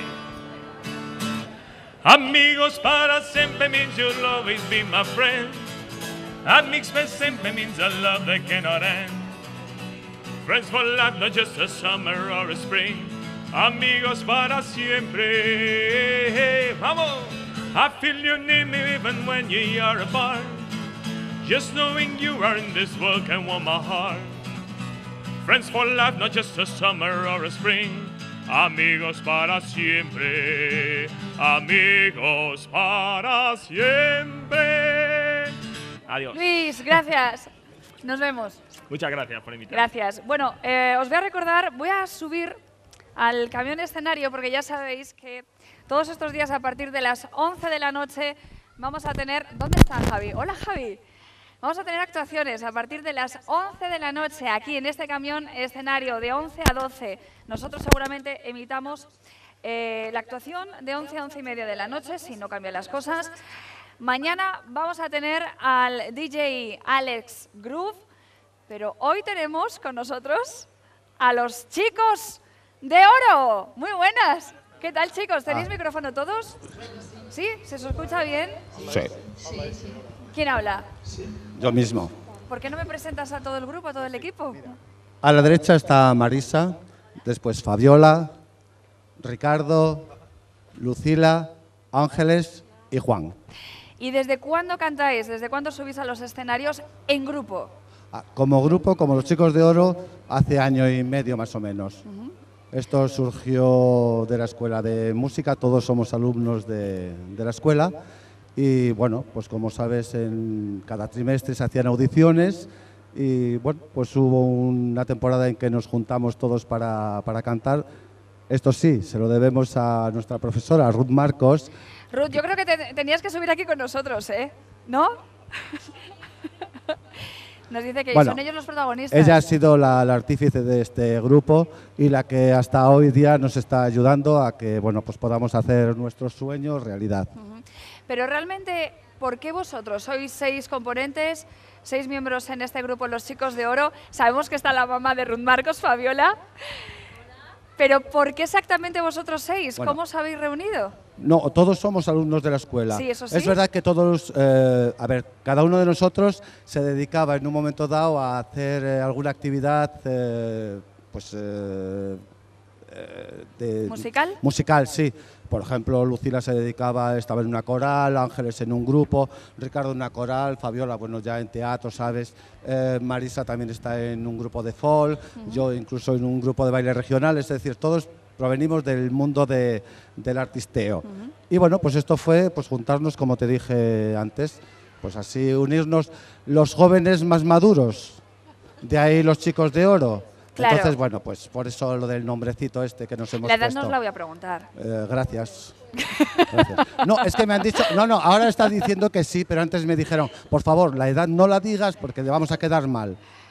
Amigos para siempre means you'll always be my friend. Amigos para siempre means a love that cannot end. Friends for life, not just a summer or a spring. Amigos para siempre. Vamos. I feel you need me even when you are apart. Just knowing you are in this world can warm my heart. Friends for life, not just a summer or a spring. Amigos para siempre. Amigos para siempre. Adiós. Luis, gracias. Nos vemos. Muchas gracias por invitarme. Gracias. Bueno, os voy a recordar, voy a subir al camión escenario porque ya sabéis que todos estos días a partir de las 11 de la noche vamos a tener... ¿Dónde está Javi? Hola, Javi. Vamos a tener actuaciones a partir de las 11 de la noche aquí en este camión escenario de 11 a 12. Nosotros seguramente emitamos la actuación de 11 a 11:30 de la noche, si no cambian las cosas. Mañana vamos a tener al DJ Alex Groove, pero hoy tenemos con nosotros a los chicos de oro. Muy buenas. ¿Qué tal, chicos? ¿Tenéis micrófono todos? ¿Sí? ¿Se os escucha bien? Sí. ¿Quién habla? Yo mismo. ¿Por qué no me presentas a todo el grupo, a todo el equipo? A la derecha está Marisa, después Fabiola, Ricardo, Lucila, Ángeles y Juan. ¿Y desde cuándo cantáis? ¿Desde cuándo subís a los escenarios en grupo? Como grupo, como los Chicos de Oro, hace año y medio más o menos. Esto surgió de la escuela de música, todos somos alumnos de la escuela y bueno, pues como sabes, en cada trimestre se hacían audiciones y bueno, pues hubo una temporada en que nos juntamos todos para cantar. Esto sí, se lo debemos a nuestra profesora, Ruth Marcos. Ruth, yo creo que tenías que subir aquí con nosotros, ¿eh? ¿No? Nos dice que Bueno, son ellos los protagonistas. Ella ha sido la artífice de este grupo y la que hasta hoy día nos está ayudando a que bueno, pues podamos hacer nuestros sueños realidad. Pero realmente, ¿por qué vosotros? Sois 6 componentes, 6 miembros en este grupo, los Chicos de Oro. Sabemos que está la mamá de Ruth Marcos, Fabiola. Pero ¿por qué exactamente vosotros 6? Bueno. ¿Cómo os habéis reunido? No, todos somos alumnos de la escuela. Sí, eso sí. Es verdad que todos, cada uno de nosotros se dedicaba en un momento dado a hacer alguna actividad, ¿Musical? Musical, sí. Por ejemplo, Lucila se dedicaba, estaba en una coral, Ángeles en un grupo, Ricardo en una coral, Fabiola, bueno, ya en teatro, ¿sabes? Marisa también está en un grupo de folk, yo incluso en un grupo de baile regional, es decir, todos provenimos del mundo del artisteo. Y bueno, pues esto fue pues juntarnos, como te dije antes, pues así unirnos los jóvenes más maduros, de ahí los Chicos de Oro. Claro. Entonces, bueno, pues por eso lo del nombrecito este que nos hemos La edad puesto. no os la voy a preguntar. Gracias. Gracias. No, es que me han dicho, no, ahora está diciendo que sí, pero antes me dijeron, por favor, la edad no la digas porque le vamos a quedar mal.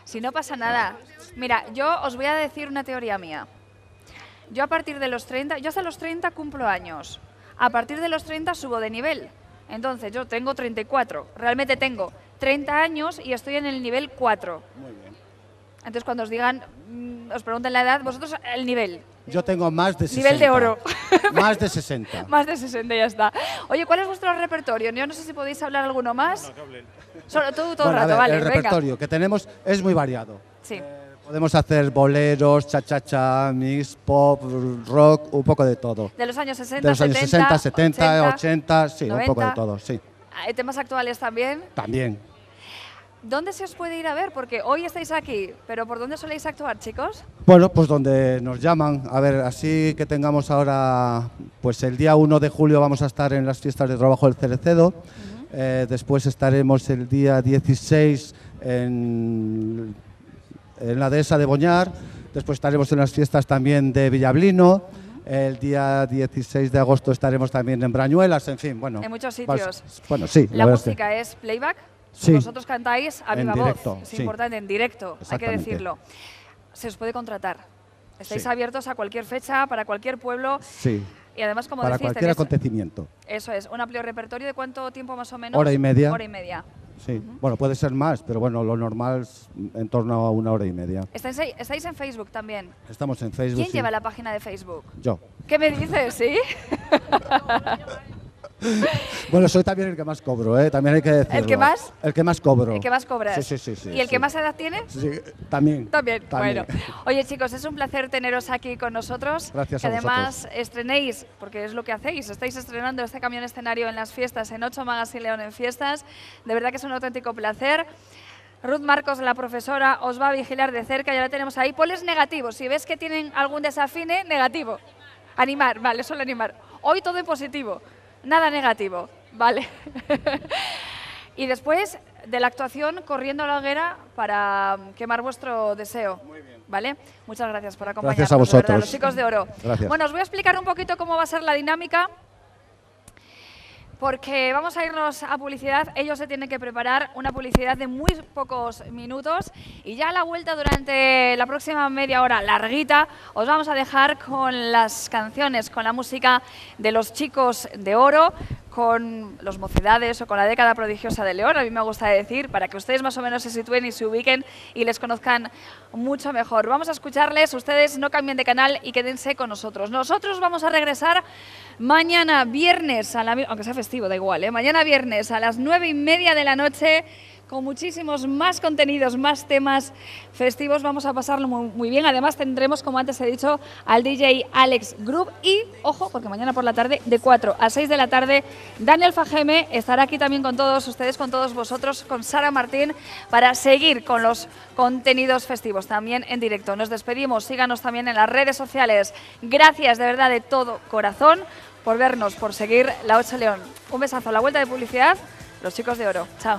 Si no pasa nada. Mira, yo os voy a decir una teoría mía. Yo a partir de los 30, yo hasta los 30 cumplo años. A partir de los 30 subo de nivel. Entonces, yo tengo 34. Realmente tengo 30 años y estoy en el nivel 4. Muy bien. Entonces, cuando os digan, os pregunten la edad, vosotros el nivel. Yo tengo más de 60. Nivel de oro. Más de 60. Más de 60, ya está. Oye, ¿cuál es vuestro repertorio? Yo no sé si podéis hablar alguno más. Solo tú todo el rato, vale, el repertorio que tenemos es muy variado. Sí. Podemos hacer boleros, cha-cha-cha, mix, pop, rock, un poco de todo. De los años 60, de los años 60, 70, 80, sí, 90. un poco de todo, sí. ¿Hay temas actuales también? También. ¿Dónde se os puede ir a ver? Porque hoy estáis aquí, pero ¿por dónde soléis actuar, chicos? Bueno, pues donde nos llaman. A ver, así que tengamos ahora, pues el día 1 de julio vamos a estar en las fiestas de trabajo del Cerecedo. Después estaremos el día 16 en la dehesa de Boñar. Después estaremos en las fiestas también de Villablino. El día 16 de agosto estaremos también en Brañuelas, en fin, bueno. En muchos sitios. Bueno, sí. ¿La música es playback? Sí. Vosotros cantáis a viva directo, voz. Es sí. importante, en directo, hay que decirlo. Se os puede contratar. Estáis abiertos a cualquier fecha, para cualquier pueblo. Sí. Y además, como para decís, cualquier acontecimiento. Eso es, un amplio repertorio. ¿De cuánto tiempo más o menos? Hora y media. Hora y media. Sí, bueno, puede ser más, pero bueno, lo normal es en torno a 1 hora y media. ¿Estáis en Facebook también? Estamos en Facebook. ¿Quién lleva la página de Facebook? Yo. ¿Qué me dices, sí? Bueno, soy también el que más cobro, ¿eh? También hay que decirlo. ¿El que más? El que más cobro. ¿El que más cobras? Sí. ¿Y el que más edad tiene? Sí, también. También. Bueno. Oye, chicos, es un placer teneros aquí con nosotros. Gracias que a vosotros. además estrenéis, porque es lo que hacéis, estáis estrenando este camión escenario en las fiestas, en 8 Magazine León en fiestas. De verdad que es un auténtico placer. Ruth Marcos, la profesora, os va a vigilar de cerca, ya la tenemos ahí. Ponles negativos, si ves que tienen algún desafine, negativo. Animar, vale, solo animar. Hoy todo en positivo, nada negativo, vale. Y después de la actuación, corriendo a la hoguera para quemar vuestro deseo. Muy bien. ¿Vale? Muchas gracias por acompañarnos. Gracias a vosotros. De verdad, los chicos de oro. Gracias. Bueno, os voy a explicar un poquito cómo va a ser la dinámica. Porque vamos a irnos a publicidad, ellos se tienen que preparar una publicidad de muy pocos minutos y ya a la vuelta durante la próxima media hora larguita os vamos a dejar con las canciones, con la música de los chicos de oro, con los Mocedades o con la década prodigiosa de León, a mí me gusta decir, para que ustedes más o menos se sitúen y se ubiquen y les conozcan mucho mejor. Vamos a escucharles, ustedes no cambien de canal y quédense con nosotros. Nosotros vamos a regresar mañana viernes, aunque sea festivo, da igual, mañana viernes a las 9:30 de la noche, con muchísimos más contenidos, más temas festivos. Vamos a pasarlo muy bien. Además tendremos, como antes he dicho, al DJ Alex Group y, ojo, porque mañana por la tarde, de 4 a 6 de la tarde, Daniel Fajeme estará aquí también con todos ustedes, con todos vosotros, con Sara Martín, para seguir con los contenidos festivos, también en directo. Nos despedimos, síganos también en las redes sociales. Gracias de verdad de todo corazón por vernos, por seguir La 8 León. Un besazo. A la vuelta de publicidad, los chicos de oro. Chao.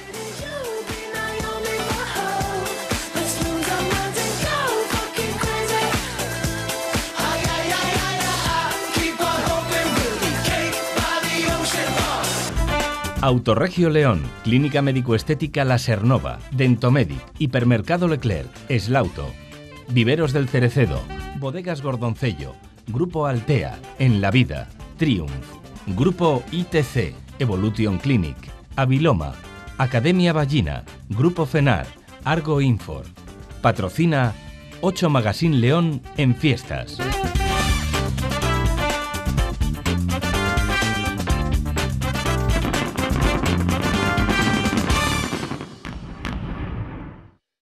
Autoregio León, Clínica Médico-Estética La Sernova, Dentomedic, Hipermercado Leclerc, Eslauto, Viveros del Cerecedo, Bodegas Gordoncello, Grupo Altea, En la Vida, Triumph, Grupo ITC, Evolution Clinic, Aviloma, Academia Ballina, Grupo FENAR, Argo Infor. Patrocina 8 Magazine León en fiestas.